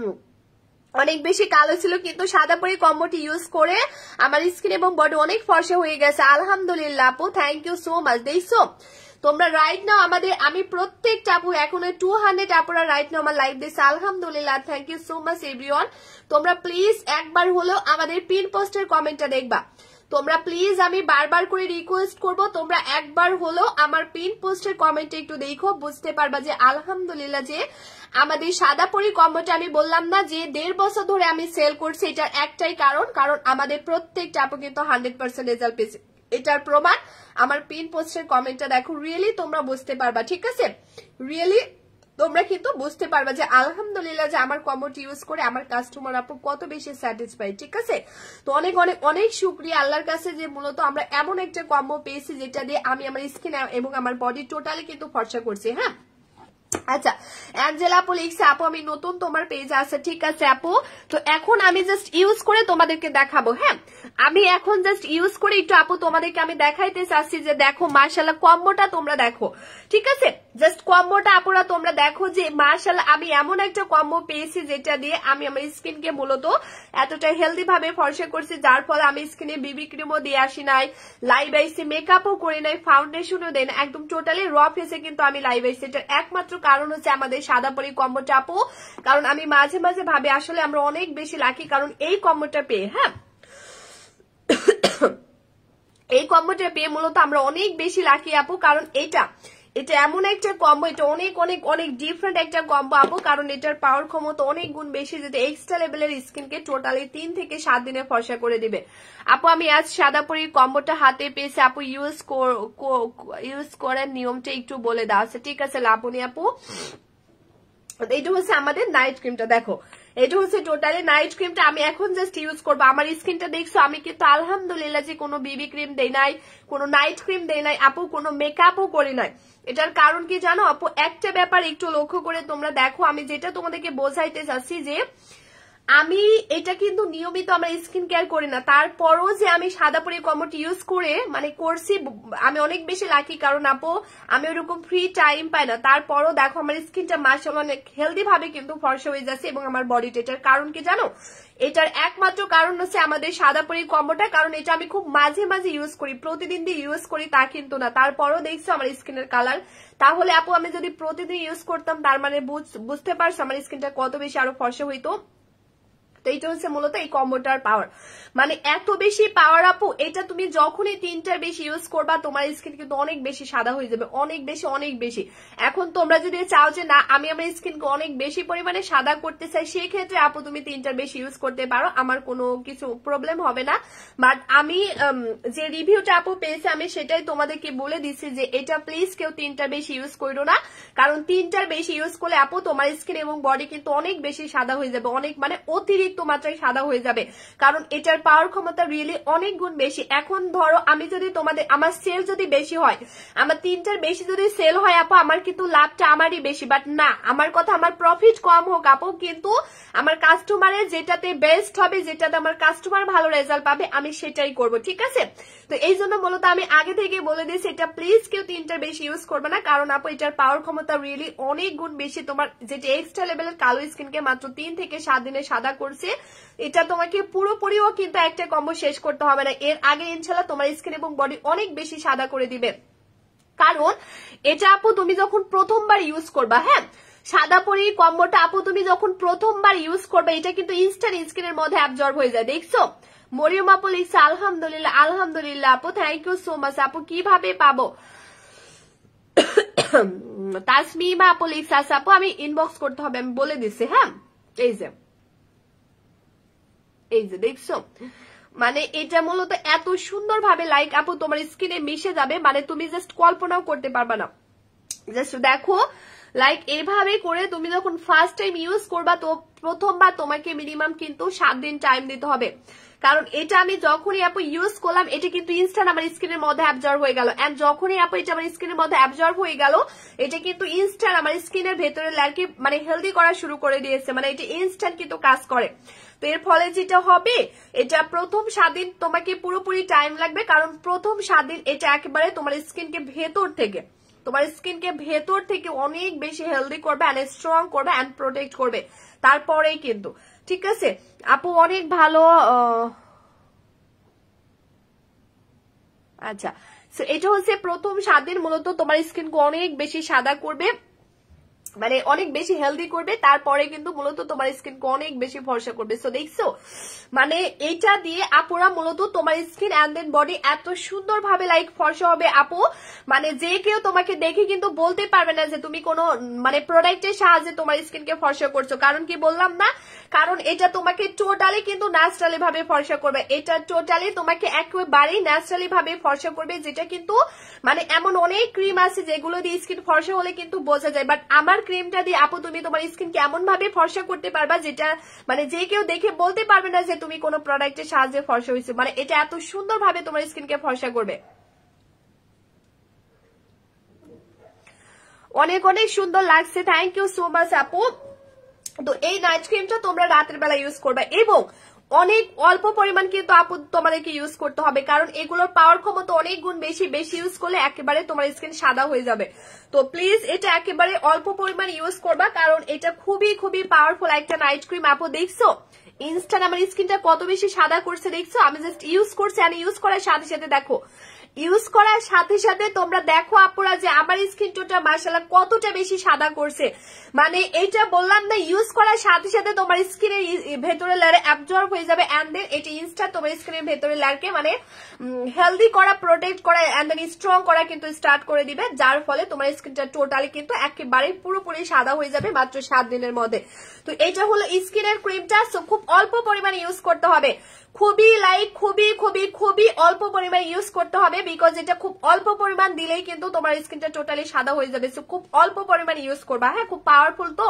কিন্তু সাদা পরি কম্বোটি ইউজ করে আমার স্কিন এবং বডি অনেক ফর্সা হয়ে গেছে আলহামদুলিল্লাহ। আপু থ্যাংক ইউ সো মাচ। দেখছো তোমরা রাইট নাও আমাদের, আমি প্রত্যেকটা আপু এখন 200 আপুরা রাইট নাও আমার লাইভ দিচ্ছে আলহামদুলিল্লাহ। Thank you so much everyone. তোমরা প্লিজ একবার হলেও আমাদের পিন পোস্টের কমেন্টটা দেখবা, তোমরা প্লিজ আমি বারবার করে রিকোয়েস্ট করব, তোমরা একবার হলেও আমার পিন পোস্টের কমেন্টে একটু দেখো, বুঝতে পারবা যে আলহামদুলিল্লাহ যে আমাদের সাদা পরি কম্বোটা আমি বললাম না যে 1.5 বছর ধরে আমি সেল করছি, এটার একটাই কারণ আমাদের প্রত্যেকটা আপু কিন্তু 100% রেজাল্ট পেয়েছে। এটার প্রমাণ আমার পিন পোস্টের কমেন্টটা দেখো, রিয়েলি তোমরা বুঝতে পারবা, ঠিক আছে, রিয়েলি তোমরা কিন্তু বুঝতে পারবা যে আলহামদুলিল্লাহ যে আমার কম্বোটি ইউজ করে আমার কাস্টমার আপু কত বেশি স্যাটিসফাইড, ঠিক আছে। তো অনেক অনেক অনেক শুকরিয়া আল্লাহর কাছে যে মূলত আমরা এমন একটা কম্বো পেয়েছি যেটা দিয়ে আমি আমার স্কিন এবং আমার বডি টোটালি কিন্তু ফর্সা করছি। হ্যাঁ আচ্ছা, অ্যাঞ্জেলা আপু লিখছে আপু আমি নতুন তোমার পেজ আছে, ঠিক আছে আপু। তো এখন আমি জাস্ট ইউজ করে তোমাদেরকে দেখাবো। হ্যাঁ আমি এখন জাস্ট ইউজ করে একটু আপু তোমাদেরকে আমি দেখাইতে চাচ্ছি যে দেখো মাশাআল্লাহ কম্বোটা তোমরা দেখো, ঠিক আছে, জাস্ট কম্বোটা আপুরা তোমরা দেখো যে মাশাআল্লাহ আমি এমন একটা কম্বো পেয়েছি যেটা দিয়ে আমি আমার স্কিনকে মূলত এতটা হেলদি ভাবে ফর্সা করছি, যার ফলে আমি স্কিনে বিবি ক্রিমও দিয়ে আসি নাই, লাইভ আইসি মেকআপও করি নাই, ফাউন্ডেশনও দেই না, একদম টোটালি র ফেসে কিন্তু আমি লাইভ আইসি। এটার একমাত্র কারণ হচ্ছে আমাদের সাদা পরি কম্বোটা আপু, কারণ আমি মাঝে মাঝে ভাবি আসলে আমরা অনেক বেশি লাকি কারণ এই কম্বোটা পেয়ে। হ্যাঁ এই কম্বোটা পেয়ে মূলত আমরা অনেক বেশি লাকি আপু, কারণ এটা এমন একটা কম্বো, এটা অনেক অনেক অনেক ডিফারেন্ট একটা কম্বো আপু, কারণ এটার পাওয়ার ক্ষমতা অনেক গুণ বেশি, যেটা এক্সট্রা লেভেলের স্কিনকে টোটালি 3 থেকে 7 দিনে ফর্সা করে দিবে। আপু আমি আজ সাদা পরি কম্বোটা হাতে পেয়েছি আপু, ইউজ করার নিয়মটা একটু বলে দাও। আচ্ছা ঠিক আছে লাবণী আপু, এটা হচ্ছে আমাদের নাইট ক্রিমটা, দেখো এটা হচ্ছে টোটালি নাইট ক্রিমটা আমি এখন জাস্ট ইউজ করবো। আমার স্কিনটা দেখছো আমি কিন্তু আলহামদুলিল্লাহ যে কোনো বিবি ক্রিম দেই নাই, কোনো নাইট ক্রিম দেই নাই আপু, কোনো মেকআপও করি নাই। এটার কারণ কি জানো আপু, একটা ব্যাপার একটু লক্ষ্য করে তোমরা দেখো, আমি যেটা তোমাদেরকে বোঝাইতে চাচ্ছি যে আমি এটা কিন্তু নিয়মিত আমার স্কিন কেয়ার করি না, তারপরও যে আমি সাদা পরি কম্বোটি ইউজ করে মানে করছি, আমি অনেক বেশি লাকি। কারণ আপু আমি ওরকম ফ্রি টাইম পাই না, তারপরও দেখো আমার স্কিনটা মাশাআল্লাহ অনেক হেলদি ভাবে কিন্তু ফর্সা হয়ে যাচ্ছে এবং আমার বডিটা। এটার কারণ কি জানো? এটার একমাত্র কারণ হচ্ছে আমাদের সাদা পরি কম্বোটা। কারণ এটা আমি খুব মাঝে মাঝে ইউজ করি, প্রতিদিন দিয়ে ইউজ করি তা কিন্তু না, তারপরও দেখছো আমার স্কিনের কালার। তাহলে আপু আমি যদি প্রতিদিন ইউজ করতাম তার মানে বুঝতে পারছো আমার স্কিনটা কত বেশি আরো ফর্সা হইতো। তো এটা হচ্ছে মূলত এই কম্বোটার পাওয়ার, মানে এত বেশি পাওয়ার আপু। এটা তুমি যখনই 3টার বেশি ইউজ করবা তোমার স্কিন কিন্তু অনেক বেশি সাদা হয়ে যাবে, অনেক বেশি অনেক বেশি। এখন তোমরা যদি চাও যে না আমি আমার স্কিনকে অনেক বেশি পরিমাণে সাদা করতে চাই, সেই ক্ষেত্রে আপু তুমি 3টার বেশি ইউজ করতে পারো, আমার কোনো কিছু প্রবলেম হবে না। বাট আমি যে রিভিউটা আপু পেয়েছি আমি সেটাই তোমাদেরকে বলে দিচ্ছি যে এটা প্লিজ কেউ 3টার বেশি ইউজ করো না, কারণ 3টার বেশি ইউজ করলে আপু তোমার স্কিন এবং বডি কিন্তু অনেক বেশি সাদা হয়ে যাবে, অনেক মানে অতিরিক্ত মাত্রায় সাদা হয়ে যাবে। কারণ এটার পাওয়ার ক্ষমতা রিয়েলি অনেক গুণ বেশি। এখন ধরো আমি যদি তোমাদের আমার সেল যদি বেশি হয়, আমার 3টার বেশি যদি সেল হয় আপু আমার কিন্তু লাভটা আমারই বেশি। বাট না, আমার কথা আমার প্রফিট কম হোক আপু, কিন্তু আমার কাস্টমারের যেটাতে বেস্ট হবে, যেটাতে আমার কাস্টমার ভালো রেজাল্ট পাবে আমি সেটাই করব, ঠিক আছে? তো এই জন্য মূলত আমি আগে থেকে বলে দিয়েছি এটা প্লিজ কেউ 3টার বেশি ইউজ করবে না, কারণ আপু এটার পাওয়ার ক্ষমতা রিয়েলি অনেক গুণ বেশি। তোমার যেটা এক্সট্রা লেভেলের কালো স্কিনকে মাত্র 3 থেকে 7 দিনে সাদা করছে, এটা তোমাকে পুরোপুরিও কিন্তু একটা কম্বো শেষ করতে হবে না, এর আগে ইনশাআল্লাহ তোমার স্কিন এবং বডি অনেক বেশি সাদা করে দিবে। কারণ এটা আপু তুমি যখন প্রথমবার ইউজ করবা, হ্যাঁ সাদা পরি কম্বোটা আপু তুমি যখন প্রথমবার ইউজ করবে এটা কিন্তু ইনস্ট্যান্ট স্কিনের মধ্যে অ্যাবজর্ব হয়ে যায়। দেখছো মরিয়ম আপু লিখছে আলহামদুলিল্লাহ, আলহামদুলিল্লাহ আপু, থ্যাংক ইউ সো মাচ আপু। কিভাবে পাবো? তাসমিমা আপু লিখছে আচ্ছা আপু আমি ইনবক্স করতে হবে, আমি বলে দিচ্ছি। হ্যাঁ এই যে দেখছো, মানে এটা মূলত এত সুন্দর ভাবে লাইক আপু তোমার স্কিনে মিশে যাবে, মানে তুমি জাস্ট কল্পনাও করতে পারবা না। জাস্ট দেখো লাইক এইভাবে করে তুমি যখন ফার্স্ট টাইম ইউজ করবা তো প্রথমবার তোমাকে মিনিমাম কিন্তু 7 দিন টাইম দিতে হবে। কারণ এটা আমি যখনই আপু ইউজ করলাম এটা কিন্তু ইনস্ট্যান্ট আমার স্কিনের মধ্যে অ্যাবজর্ব হয়ে গেল, এন্ড যখনই আপু এটা আমার স্কিনের মধ্যে অ্যাবজর্ব হয়ে গেল এটা কিন্তু ইনস্ট্যান্ট আমার স্কিনের ভেতরে লেয়ারকে মানে হেলদি করা শুরু করে দিয়েছে, মানে এটা ইনস্ট্যান্ট কিন্তু কাজ করে। তো এর ফলে যেটা হবে এটা প্রথম 7 দিন তোমাকে পুরোপুরি টাইম লাগবে, কারণ প্রথম 7 দিন এটা একেবারে তোমার স্কিনকে ভেতর থেকে অনেক বেশি হেলদি করবে এন্ড স্ট্রং করবে এন্ড প্রোটেক্ট করবে, তারপরেই কিন্তু ঠিক আছে আপু অনেক ভালো। আচ্ছা এটা হচ্ছে প্রথম 7 দিন মূলত তোমার স্কিনকে অনেক বেশি সাদা করবে, মানে অনেক বেশি হেলদি করবে, তারপরে কিন্তু মূলত তোমার স্কিনকে অনেক বেশি ফর্সা করবে। সো দেখছো মানে এইটা দিয়ে আপুরা মূলত তোমার স্কিন এন্ড দেন বডি এত সুন্দর ভাবে লাইক ফর্সা হবে আপু, মানে যে কেউ তোমাকে দেখে কিন্তু বলতে পারবে না যে তুমি কোনো মানে প্রোডাক্টের সাহায্যে তোমার স্কিনকে ফর্সা করছো। কারণ কি বললাম না, কারণ এটা তোমাকে টোটালি কিন্তু ন্যাচারালি ভাবে ফর্সা করবে, এটা টোটালি তোমাকে একেবারেই ন্যাচারালি ভাবে ফর্সা করবে, যেটা কিন্তু মানে এমন অনেক ক্রিম আছে যেগুলো দিয়ে স্কিন ফর্সা হলে কিন্তু বোঝা যায়, বাট আমার ক্রিমটা দিয়ে আপু তুমি তোমার স্কিন কেমন ভাবে ফর্সা করতে পারবা যেটা মানে যে কেউ দেখে বলতে পারবে না যে তুমি কোনো প্রোডাক্টের সাহায্যে ফর্সা হয়েছে, মানে এটা এত সুন্দর ভাবে তোমার স্কিনকে ফর্সা করবে। অনেক অনেক সুন্দর লাগছে, থ্যাংক ইউ সো মাচ আপু। তো এই নাইট ক্রিমটা তোমরা রাতের বেলা ইউজ করবে এবং অনেক অল্প পরিমাণ কিন্তু আপু তোমাদেরকে ইউজ করতে হবে, কারণ এগুলোর পাওয়ার ক্ষমতা অনেক গুণ বেশি, বেশি ইউজ করলে একেবারে তোমার স্কিন সাদা হয়ে যাবে। তো প্লিজ এটা একেবারে অল্প পরিমাণ ইউজ করবা, কারণ এটা খুবই খুবই পাওয়ারফুল একটা নাইট ক্রিম। আপু দেখছো ইনস্ট্যান্ট আমার স্কিনটা কত বেশি সাদা করছে, দেখছো আমি জাস্ট ইউজ করছি, আর ইউজ করার সাথে সাথে দেখো ইউজ করার সাথে সাথে তোমরা দেখো আপুরা যে আমার স্কিন টোনটা মাশাআল্লাহ কতটা বেশি সাদা করছে, মানে এইটা বললাম না ইউজ করার সাথে সাথে তোমার স্কিনের ভেতরে লেয়ারে অ্যাবজর্ব হয়ে যাবে এন্ড দেন এটা ইনস্ট্যান্ট তোমার স্কিনের ভেতরে লেয়ারকে মানে হেলদি করা, প্রোটেক্ট করা এন্ড দেন স্ট্রং করা কিন্তু স্টার্ট করে দিবে, যার ফলে তোমার স্কিনটা টোটালি কিন্তু একেবারে পুরোপুরি সাদা হয়ে যাবে মাত্র 7 দিনের মধ্যে। তো এটা হলো স্কিনের ক্রিমটা, সো খুব অল্প পরিমাণে ইউজ করতে হবে, খুবই লাইক খুবই খুবই খুবই অল্প পরিমাণ ইউজ করতে হবে, বিকজ এটা খুব অল্প পরিমাণ দিলেই কিন্তু তোমার স্কিনটা টোটালি সাদা হয়ে যাবে। সো খুব অল্প পরিমাণ ইউজ করবা, হ্যাঁ খুব পাওয়ারফুল তো।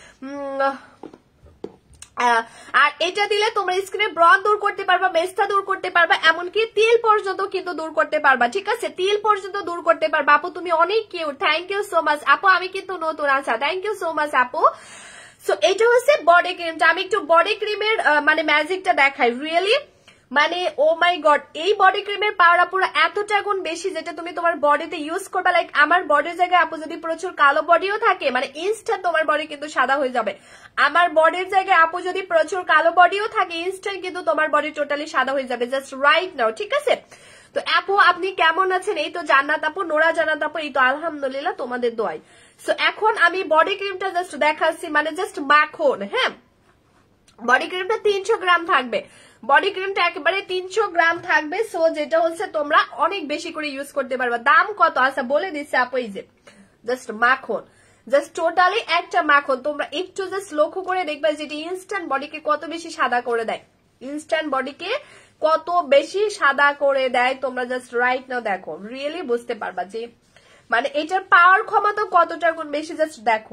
আর এটা দিলে তোমার স্কিনে ব্রণ দূর করতে পারবা, মেস্তা দূর করতে পারবা, এমনকি তিল পর্যন্ত কিন্তু দূর করতে পারবা, ঠিক আছে তিল পর্যন্ত দূর করতে পারবা। আপু তুমি অনেক cute, thank you so much আপু, আমি কিন্তু নতুন, আচ্ছা থ্যাংক ইউ সো মাচ আপু। সো এটা হচ্ছে বডি ক্রিমটা। আমি একটু বডি ক্রিমের মানে ম্যাজিকটা দেখাই। রিয়েলি মানে ও মাই গড, এই বডি ক্রিমের পাওয়ার পুরো এতটা গুণ বেশি যেটা তুমি তোমার বডিতে ইউজ করবে। লাইক আমার বডির জায়গায় আপু যদি প্রচুর কালো বডিও থাকে মানে ইনস্ট্যান্ট তোমার বডি কিন্তু সাদা হয়ে যাবে। আমার বডির জায়গায় আপু যদি প্রচুর কালো বডিও থাকে ইনস্ট্যান্ট কিন্তু তোমার বডি টোটালি সাদা হয়ে যাবে জাস্ট রাইট নাও, ঠিক আছে? তো আপু আপনি কেমন আছেন? এই তো জান্নাত আপু, নোরা জান্নাত আপু, এই তো আলহামদুলিল্লাহ তোমাদের দোয়ায়। সো এখন আমি বডি ক্রিমটা জাস্ট দেখাচ্ছি, মানে জাস্ট মাখন। হ্যাঁ, বডি ক্রিমটা 300 গ্রাম থাকবে, বডি ক্রিমটা একেবারে 300 গ্রাম থাকবে। সো যেটা হচ্ছে তোমরা অনেক বেশি করে ইউজ করতে পারবে। দাম কত আছে বলে দিচ্ছে আপু, এই যে জাস্ট মাখন, জাস্ট টোটালি একটা মাখন। তোমরা একটু জাস্ট লক্ষ্য করে দেখবে যেটা ইনস্ট্যান্ট বডিকে কত বেশি সাদা করে দেয়, ইনস্ট্যান্ট বডিকে কত বেশি সাদা করে দেয়। তোমরা জাস্ট রাইট নাও দেখো, রিয়েলি বুঝতে পারবা যে মানে এটার পাওয়ার ক্ষমতা কতটা গুণ বেশি, জাস্ট দেখো।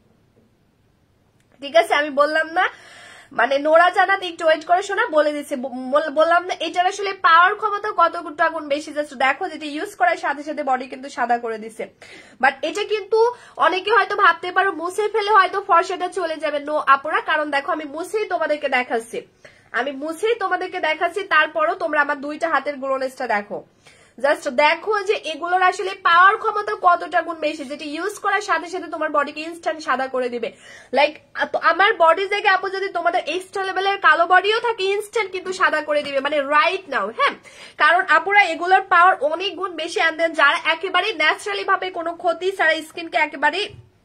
ঠিক আছে, আমি বললাম না মানে নোরা জানাতে একটু ওয়েট করে শোনা, বলে দিচ্ছে, বললাম না এটার আসলে পাওয়ার ক্ষমতা কতটা গুণ বেশি, জাস্ট দেখো। যেটা ইউজ করার সাথে সাথে বডি কিন্তু সাদা করে দিছে। বাট এটা কিন্তু অনেকে হয়তো ভাবতে পারো মুছে ফেলে হয়তো ফর্সাটা চলে যাবে। নো আপুরা, কারণ দেখো আমি মুছেই তোমাদেরকে দেখাচ্ছি, আমি মুছেই তোমাদেরকে দেখাচ্ছি। তারপরও তোমরা আমার দুইটা হাতের গ্লোনেসটা দেখো, জাস্ট দেখো যে এগুলোর আসলে পাওয়ার ক্ষমতা কতটা গুণ বেশি, যেটা ইউজ করার সাথে সাথে তোমার বডিকে ইনস্ট্যান্ট সাদা করে দিবে। লাইক আমার বডির জায়গায় আপু যদি তোমাদের এক্সট্রা লেভেলের কালো বডিও থাকে ইনস্ট্যান্ট কিন্তু সাদা করে দিবে, মানে রাইট নাও। হ্যাঁ, কারণ আপুরা এগুলোর পাওয়ার অনেক গুণ বেশি। এন্ড দেন যারা একেবারে ন্যাচারালি ভাবে কোনো ক্ষতি ছাড়া স্কিনকে একেবারে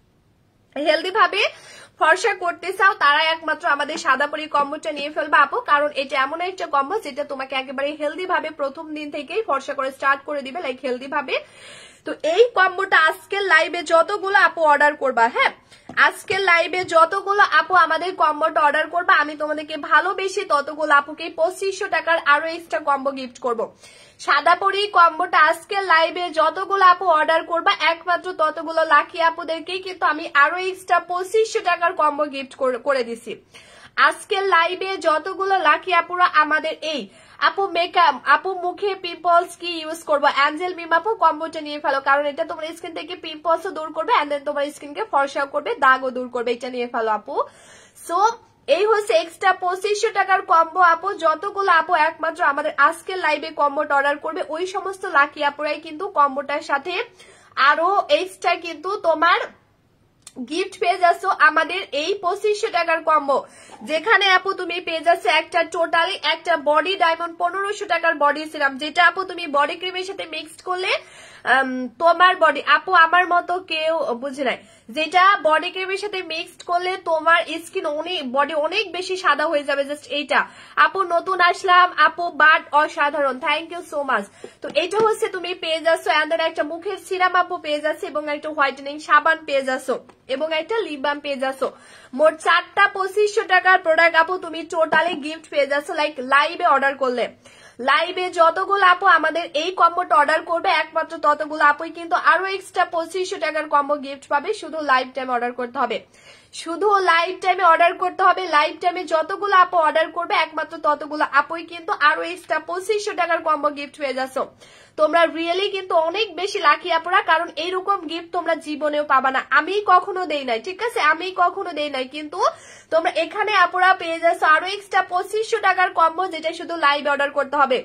হেলদি ভাবে ফর্সা করতে চাও তারা একমাত্র আমাদের সাদা পরি কম্বোটা নিয়ে ফেলবে আপু, কারণ এটা এমন একটা কম্বো যেটা তোমাকে একেবারে হেলদি ভাবে প্রথম দিন থেকেই ফর্সা করে স্টার্ট করে দিবে, লাইক হেলদি ভাবে। তো এই কম্বোটা আজকের লাইভে যতগুলো আপু অর্ডার করবা, হ্যাঁ আজকের লাইভে যতগুলো আপু আমাদের কম্বোটা অর্ডার করবা, আমি তোমাদেরকে ভালোবেসে ততগুলো আপুকে 2500 টাকার আরো এক্সট্রা কম্বো গিফট করব। সাদা পরি কম্বোটা আজকের লাইভে যতগুলো আপু অর্ডার করবা একমাত্র ততগুলো লাকি আপুদেরকেই কিন্তু আমি আরো এক্সট্রা 2500 টাকার কম্বো গিফট করে দিছি। আজকের লাইভে যতগুলো লাকি আপুরা আমাদের এই আপু মেকআপ, আপু মুখে পিম্পলস কি ইউজ করবো, অ্যাঞ্জেল মিম আপু কম্বোটা নিয়ে ফেলো, কারণ এটা তোমার স্কিন থেকে পিম্পলসও দূর করবে এন্ড দেন তোমার স্কিনকে ফর্সাও করবে, দাগও দূর করবে। এটা নিয়ে ফেলো আপু। সো এই হচ্ছে এক্সট্রা 2500 টাকার কম্বো আপু। যতগুলো আপু একমাত্র আমাদের আজকের লাইভে কম্বোটা অর্ডার করবে ওই সমস্ত লাকি আপুরাই কিন্তু কম্বোটার সাথে আরো এক্সট্রা কিন্তু তোমার গিফট পেয়ে যাচ্ছ আমাদের এই 2500 টাকার কম্বো, যেখানে আপু তুমি পেয়ে যাচ্ছে একটা টোটালি একটা বডি ডায়মন্ড 1500 টাকার বডি সিরাম, যেটা আপু তুমি বডি ক্রিমের সাথে মিক্সড করলে তোমার বডি আপু আমার মতো কেউ বুঝে নাই, যেটা বডি ক্রিমের সাথে মিক্সড করলে তোমার স্কিন অনেক বডি অনেক বেশি সাদা হয়ে যাবে। জাস্ট এইটা আপু নতুন আসলাম আপু, বাট অসাধারণ, থ্যাংক ইউ সো মাচ। তো এইটা হচ্ছে তুমি পেয়ে যাচ্ছ এন্ড একটা মুখের সিরাম আপু পেয়ে যাচ্ছে এবং একটা হোয়াইটেনিং সাবান পেয়ে যাচ্ছ এবং একটা লিপ বাম পেয়ে যাচ্ছ। মোট 4টা 2500 টাকার প্রোডাক্ট আপু তুমি টোটালি গিফট পেয়ে যাচ্ছ লাইক লাইভে অর্ডার করলে। লাইভে যতগুলো আপু আমাদের এই কম্বোটা অর্ডার করবে একমাত্র ততগুলো আপুই কিন্তু আরো এক্সট্রা 2500 টাকার কম্বো গিফট পাবে। শুধু লাইভ টাইমে অর্ডার করতে হবে, শুধু লাইভ টাইমে অর্ডার করতে হবে। লাইভ টাইমে যতগুলো আপু অর্ডার করবে একমাত্র ততগুলো আপুই কিন্তু আরো এক্সট্রা 2500 টাকার কম্বো গিফট পেয়ে যাচ্ছ। তোমরা রিয়েলি কিন্তু অনেক বেশি লাকি আপুরা, কারণ এইরকম গিফট তোমরা জীবনেও পাবা না, আমি কখনো দেই নাই, ঠিক আছে আমি কখনো দেই নাই, কিন্তু তোমরা এখানে আপুরা পেয়ে যাচ্ছ আরো এক্সট্রা 2500 টাকার কম্বো, যেটা শুধু লাইভ অর্ডার করতে হবে,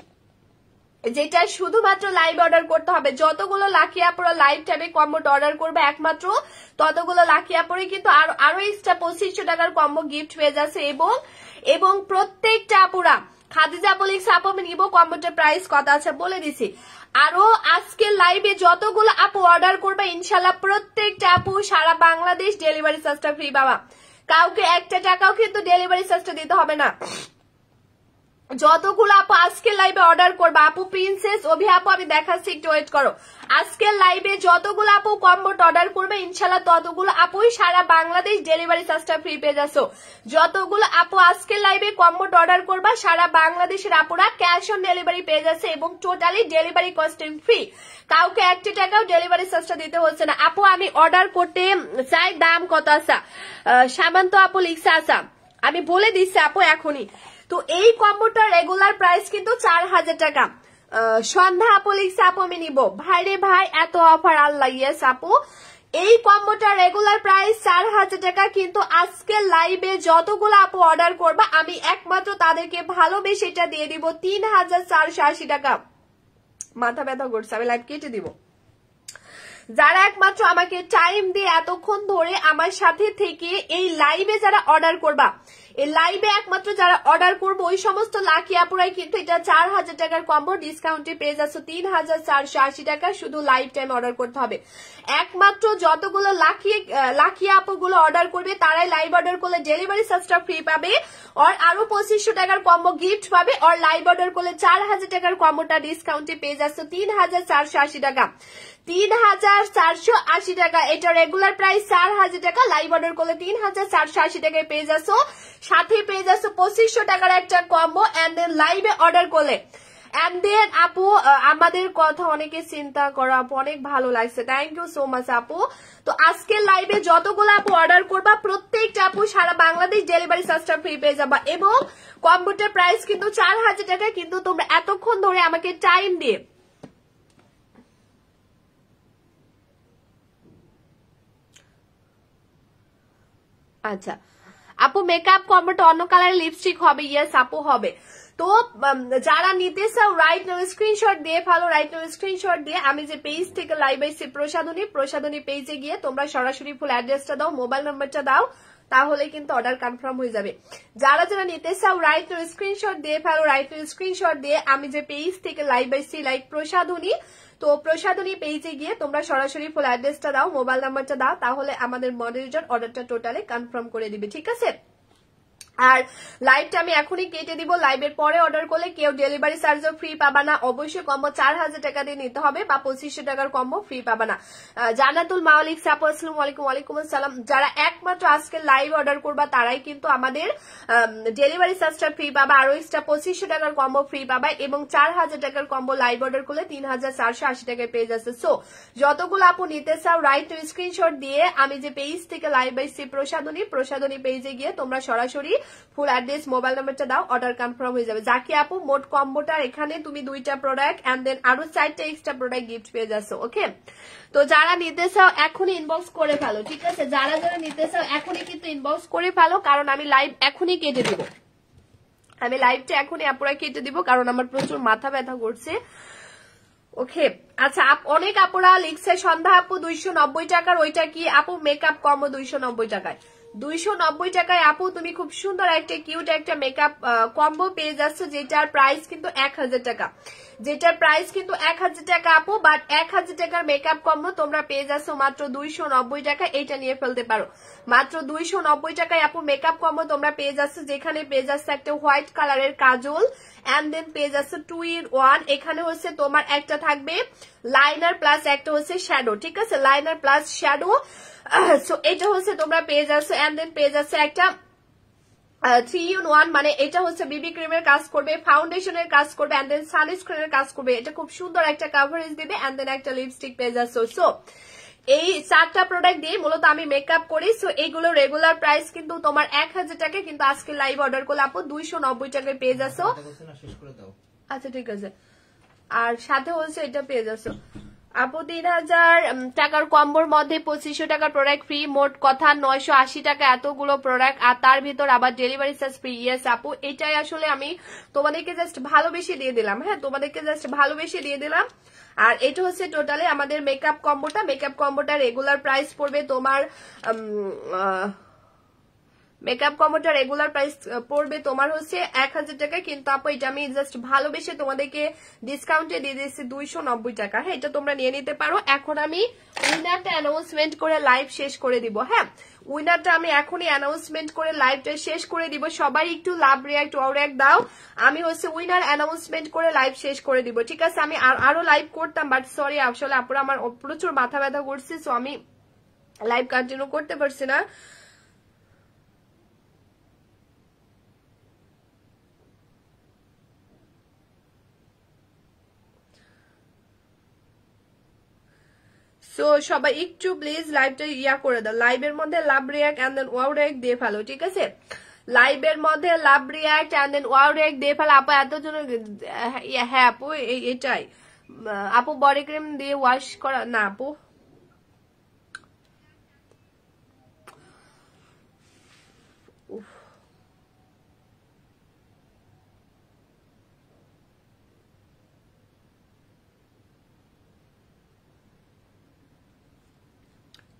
যেটা শুধুমাত্র লাইভ অর্ডার করতে হবে। যতগুলো লাকি আপুরা লাইভ টাইমে কম্বোটা অর্ডার করবে একমাত্র ততগুলো লাকি আপুরাই কিন্তু আরো এক্সট্রা 2500 টাকার কম্বো গিফট পেয়ে যাচ্ছে। এবং প্রত্যেকটা আপুরা খাদিজা বলিক্স আপু আমি নিব কম্বোটার প্রাইস কত আছে বলে দিছি। আরো আজকে লাইভে যতগুলো আপু অর্ডার করবে ইনশাল্লাহ প্রত্যেকটা আপু সারা বাংলাদেশ ডেলিভারি চার্জটা ফ্রি পাবা, কাউকে একটা টাকাও কিন্তু ডেলিভারি চার্জটা দিতে হবে না। যতগুলো আপু আজকের লাইভে অর্ডার করবে আপু প্রিন্সেস অভি আপু আমি দেখাচ্ছি একটু ওয়েট করো। আজকের লাইভে যতগুলো আপু কম্বোটা অর্ডার করবে ইনশাল্লাহ ততগুলো আপুই সারা বাংলাদেশ ডেলিভারি চার্জটা ফ্রি পেয়ে যাচ্ছ। যতগুলো আপু আজকের লাইভে কম্বোটা অর্ডার করবা সারা বাংলাদেশের আপুরা ক্যাশ অন ডেলিভারি পেয়ে যাচ্ছে এবং টোটালি ডেলিভারি কস্টিং ফ্রি, কাউকে একটা টাকাও ডেলিভারি চার্জটা দিতে হচ্ছে না। আপু আমি অর্ডার করতে চাই, দাম কত আসা সামান্ত আপু লিখছে আসা, আমি বলে দিচ্ছি আপু এখনই। তো এই কম্বোটার রেগুলার প্রাইস কিন্তু 4000 টাকা। সন্ধ্যা আপু লিখছে আপু আমি নিব, ভাইরে ভাই এত অফার আল্লাহ, ইয়েস আপু এই কম্বোটা রেগুলার প্রাইস 4000 টাকা, কিন্তু আজকে লাইভে যতগুলো আপু অর্ডার করবা আমি একমাত্র তাদেরকে ভালোবেসে এটা দিয়ে দিব 3480 টাকা। মাথা ব্যথা করছে, আমি লাইভ কেটে দিব। যারা একমাত্র আমাকে টাইম দিয়ে এতক্ষণ ধরে আমার সাথে থেকে এই লাইভে যারা অর্ডার করবা, এই লাইভে একমাত্র যারা অর্ডার করবো ওই সমস্ত লাকি আপুরাই কিন্তু এটা 4000 টাকার কম্বো ডিসকাউন্টে পেয়ে যাচ্ছে 3480 টাকা। শুধু লাইভ টাইম অর্ডার করতে হবে। একমাত্র যতগুলো লাকি আপুগুলো অর্ডার করবে তারাই লাইভ অর্ডার করলে ডেলিভারি চার্জটা ফ্রি পাবে, আর আরো 2500 টাকার কম্বো গিফট পাবে, আর লাইভ অর্ডার করলে 4000 টাকার কম্বোটা ডিসকাউন্টে পেয়ে যাচ্ছে 3480 টাকা। 3480 টাকা, এটা রেগুলার প্রাইস 4000 টাকা, লাইভ অর্ডার করলে 3480 টাকায় পেয়ে যাচ্ছ। সাথে পেয়ে যাচ্ছ 2500 টাকার একটা কম্বো, এন্ড দেন লাইভে অর্ডার করলে। এন্ড দেন আপু আমাদের কথা অনেকে চিন্তা করো আপু, অনেক ভালো লাগছে, থ্যাংক ইউ সো মাচ আপু। তো আজকের লাইভে যতগুলো আপু অর্ডার করবা প্রত্যেকটা আপু সারা বাংলাদেশ ডেলিভারি চার্জটা ফ্রি পেয়ে যাবা, এবং কম্বোটার প্রাইস কিন্তু 4000 টাকা। কিন্তু তোমরা এতক্ষণ ধরে আমাকে টাইম দিয়ে আচ্ছা আপু মেকআপ কম্বোটা অন্য কালারের লিপস্টিক হবে, ইয়েস আপু হবে। তো যারা নিতে চাও রাইট নাও স্ক্রিনশট দিয়ে ফেলো, রাইট নাও স্ক্রিনশট দিয়ে আমি যে পেজ থেকে লাইভ আইছি প্রসাধনী পেজে গিয়ে তোমরা সরাসরি ফুল অ্যাড্রেসটা দাও, মোবাইল নাম্বারটা দাও, তাহলে কিন্তু অর্ডার কনফার্ম হয়ে যাবে। যারা যারা নিতে চাও রাইট নাও স্ক্রিনশট দিয়ে ফেলো, রাইট নাও স্ক্রিনশট দিয়ে আমি যে পেজ থেকে লাইভ আইছি লাইক প্রসাধনী, তো প্রসাধনী পেজে গিয়ে তোমরা সরাসরি ফুল অ্যাড্রেসটা দাও, মোবাইল নাম্বারটা দাও, তাহলে আমাদের মডারেটর অর্ডারটা টোটালি কনফার্ম করে দিবে, ঠিক আছে। আর লাইভটা আমি এখনই কেটে দিব। লাইভের পরে অর্ডার করলে কেউ ডেলিভারি চার্জও ফ্রি পাবা না, অবশ্যই কম্বো 4000 টাকা দিয়ে নিতে হবে, বা 2500 টাকার কম্বো ফ্রি পাবা না। জান্নাতুল মালিক সাপু আসসালামু আলাইকুম। ওয়ালাইকুম আসসালাম। যারা একমাত্র আজকে লাইভ অর্ডার করবা তারাই কিন্তু আমাদের ডেলিভারি চার্জটা ফ্রি পাবা, আরো এক্সট্রা 2500 টাকার কম্বো ফ্রি পাবা, এবং 4000 টাকার কম্বো লাইভ অর্ডার করলে 3480 টাকায় পেয়ে যাচ্ছে। সো যতগুলো আপু নিতে চাও রাইট টু স্ক্রিনশট দিয়ে আমি যে পেজ থেকে লাইভ আইছি প্রসাধনী পেজে গিয়ে তোমরা সরাসরি ফুল অ্যাড্রেস মোবাইল নাম্বারটা দাও, অর্ডার কনফার্ম হয়ে যাবে। যাকে আপু মোট কম্বোটার এখানে তুমি 2টা প্রোডাক্ট এন্ড দেন আরো 4টা এক্সট্রা প্রোডাক্ট গিফট পেয়ে যাচ্ছ, ওকে। তো যারা নিতে চাও এখনই ইনবক্স করে ফেলো, ঠিক আছে। যারা যারা নিতে চাও এখনই কিন্তু ইনবক্স করে ফেলো, কারণ আমি লাইভ এখনই কেটে দিব, আমি লাইভটা এখনই আপুরা কেটে দিব, কারণ আমার প্রচুর মাথা ব্যথা করছে, ওকে। আচ্ছা অনেক আপুরা লিখছে সন্ধ্যা আপু 290 টাকার, ওইটা কি আপু? মেকআপ কম্বো 290 টাকায়। 290 টাকায় আপু তুমি খুব সুন্দর একটা কিউট একটা মেকআপ কম্বো পেয়ে যাচ্ছ, যেটার প্রাইস কিন্তু 1000 টাকা, যেটার প্রাইস কিন্তু 1000 টাকা আপু। বাট 1000 টাকার মেকআপ কম্বো তোমরা পেয়ে যাচ্ছ মাত্র 290 টাকা, এইটা নিয়ে ফেলতে পারো। মাত্র 290 টাকায় আপু মেকআপ কম্বো তোমরা পেয়ে যাচ্ছ, যেখানে পেয়ে যাচ্ছে একটা হোয়াইট কালারের কাজল, এন্ড দেন পেয়ে যাচ্ছে 2 in 1। এখানে হচ্ছে তোমার একটা থাকবে লাইনার প্লাস একটা হচ্ছে শ্যাডো, ঠিক আছে, লাইনার প্লাস শ্যাডো। সো এটা হচ্ছে তোমরা পেয়ে যাচ্ছ, এন্ড দেন পেয়ে যাচ্ছে একটা 3 in 1, মানে এটা হচ্ছে বিবি ক্রিমের কাজ করবে, ফাউন্ডেশনের কাজ করবে, এন্ড দেন সানস্ক্রিনের কাজ করবে। এটা খুব সুন্দর একটা কভারেজ দিবে, এন্ড দেন একটা লিপস্টিক পেয়ে যাচ্ছ। সো এই 4টা প্রোডাক্ট দিয়ে মূলত আমি মেকআপ করি। সো এইগুলো রেগুলার প্রাইস কিন্তু তোমার 1000 টাকা, কিন্তু আজকে লাইভ অর্ডার করলে আপু 290 টাকায় পেয়ে যাচ্ছ। আচ্ছা ঠিক আছে, আর সাথে হচ্ছে এটা পেয়ে যাচ্ছ আপু 3000 টাকার কম্বোর মধ্যে 2500 টাকার প্রোডাক্ট ফ্রি, মোট কথা 980 টাকা এতগুলো প্রোডাক্ট, আর তার ভিতর আবার ডেলিভারি চার্জ ফ্রি। ইয়েস আপু, এটাই আসলে আমি তোমাদেরকে জাস্ট ভালোবেসে দিয়ে দিলাম, হ্যাঁ তোমাদেরকে জাস্ট ভালোবেসে দিয়ে দিলাম। আর এটা হচ্ছে টোটালি আমাদের মেকআপ কম্বোটা। মেকআপ কম্বোটা রেগুলার প্রাইস পড়বে তোমার মেকআপ কম্বোটা রেগুলার প্রাইস পড়বে তোমার হচ্ছে 1000 টাকা, কিন্তু আপু এটা আমি জাস্ট ভালোবেসে তোমাদেরকে ডিসকাউন্টে দিয়ে দিচ্ছি 290 টাকা, হ্যাঁ এটা তোমরা নিয়ে নিতে পারো। এখন আমি উইনারটা অ্যানাউন্সমেন্ট করে লাইভ শেষ করে দিব, হ্যাঁ উইনারটা আমি এখনই অ্যানাউন্সমেন্ট করে লাইভটা শেষ করে দিব। সবাই একটু লাভ রিয়াক্ট ওয়াও রিয়াক্ট দাও, আমি হচ্ছে উইনার অ্যানাউন্সমেন্ট করে লাইভ শেষ করে দিব, ঠিক আছে। আমি আরো লাইভ করতাম, বাট সরি আসলে আপুরা আমার প্রচুর মাথা ব্যথা করছে, সো আমি লাইভ কন্টিনিউ করতে পারছি না। সো সবাই একটু প্লিজ লাইভটা ইয়া করে দাও, লাইভের মধ্যে love react and then wow react দিয়ে ফেলো, ঠিক আছে। লাইভের মধ্যে love react and then wow react দিয়ে ফেলো। আপু এতজন, হ্যাঁ আপু এটাই আপু বডি ক্রিম দিয়ে ওয়াশ করা না আপু,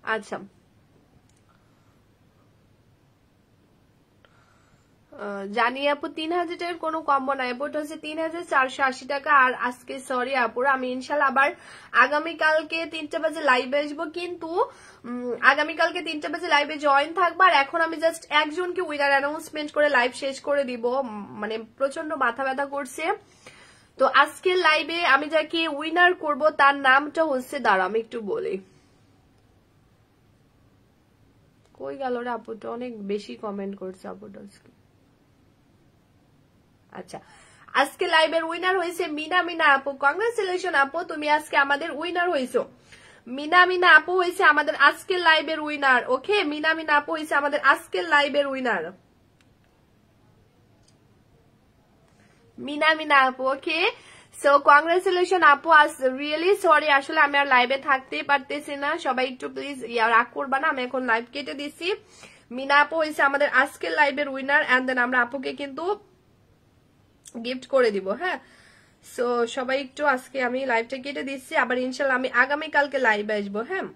আচ্ছা, জানি আপু 3000 টাকার কোনো কম্বো নাই আপু, এটা হচ্ছে 3480 টাকা। আর আজকে সরি আপুরা, আমি ইনশাল্লাহ আবার আগামীকালকে 3টা বাজে লাইভে আসবো, কিন্তু আগামীকালকে 3টা বাজে লাইভে জয়েন থাকবো। আর এখন আমি জাস্ট একজনকে উইনার অ্যানাউন্সমেন্ট করে লাইভ শেষ করে দিব, মানে প্রচন্ড মাথা ব্যথা করছে। তো আজকের লাইভে আমি যাকে উইনার করব তার নামটা হচ্ছে, দাঁড়া আমি একটু বলি, কই গেল রে আপুটা, অনেক বেশি কমেন্ট করছে আপুটা আজকে। আচ্ছা, আজকে লাইভের উইনার হয়েছে মিনা আপু। কংগ্রেচুলেশন আপু, তুমি আজকে আমাদের উইনার হয়েছো। মিনা আপু হয়েছে আমাদের আজকের লাইভের উইনার। ওকে, মিনা আপু হয়েছে আমাদের আজকের লাইভের উইনার। মিনা আপু, ওকে। সো কংগ্রেচুলেশন আপু, রিয়েলি সরি, আসলে আমি আর লাইভে থাকতেই পারতেছি না, সবাই একটু প্লিজ রাগ করবা না, আমি এখন লাইভ কেটে দিচ্ছি। মিনা আপু হয়েছে আমাদের আজকের লাইভের উইনার, এন্ড দেন আমরা আপুকে কিন্তু গিফট করে দিব। হ্যাঁ, সো সবাই একটু, আজকে আমি লাইভটা কেটে দিচ্ছি, আবার ইনশাল্লাহ আমি আগামীকালকে লাইভে আসবো। হ্যাঁ,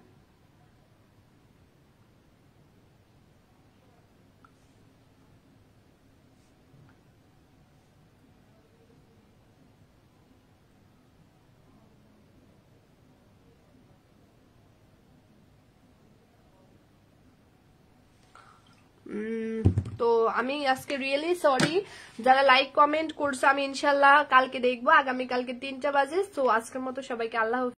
তো আমি আজকে রিয়েলি সরি, যারা লাইক কমেন্ট করছে আমি ইনশাল্লাহ কালকে দেখবো, আগামীকালকে 3টা বাজে। তো আজকের মতো সবাইকে আল্লাহ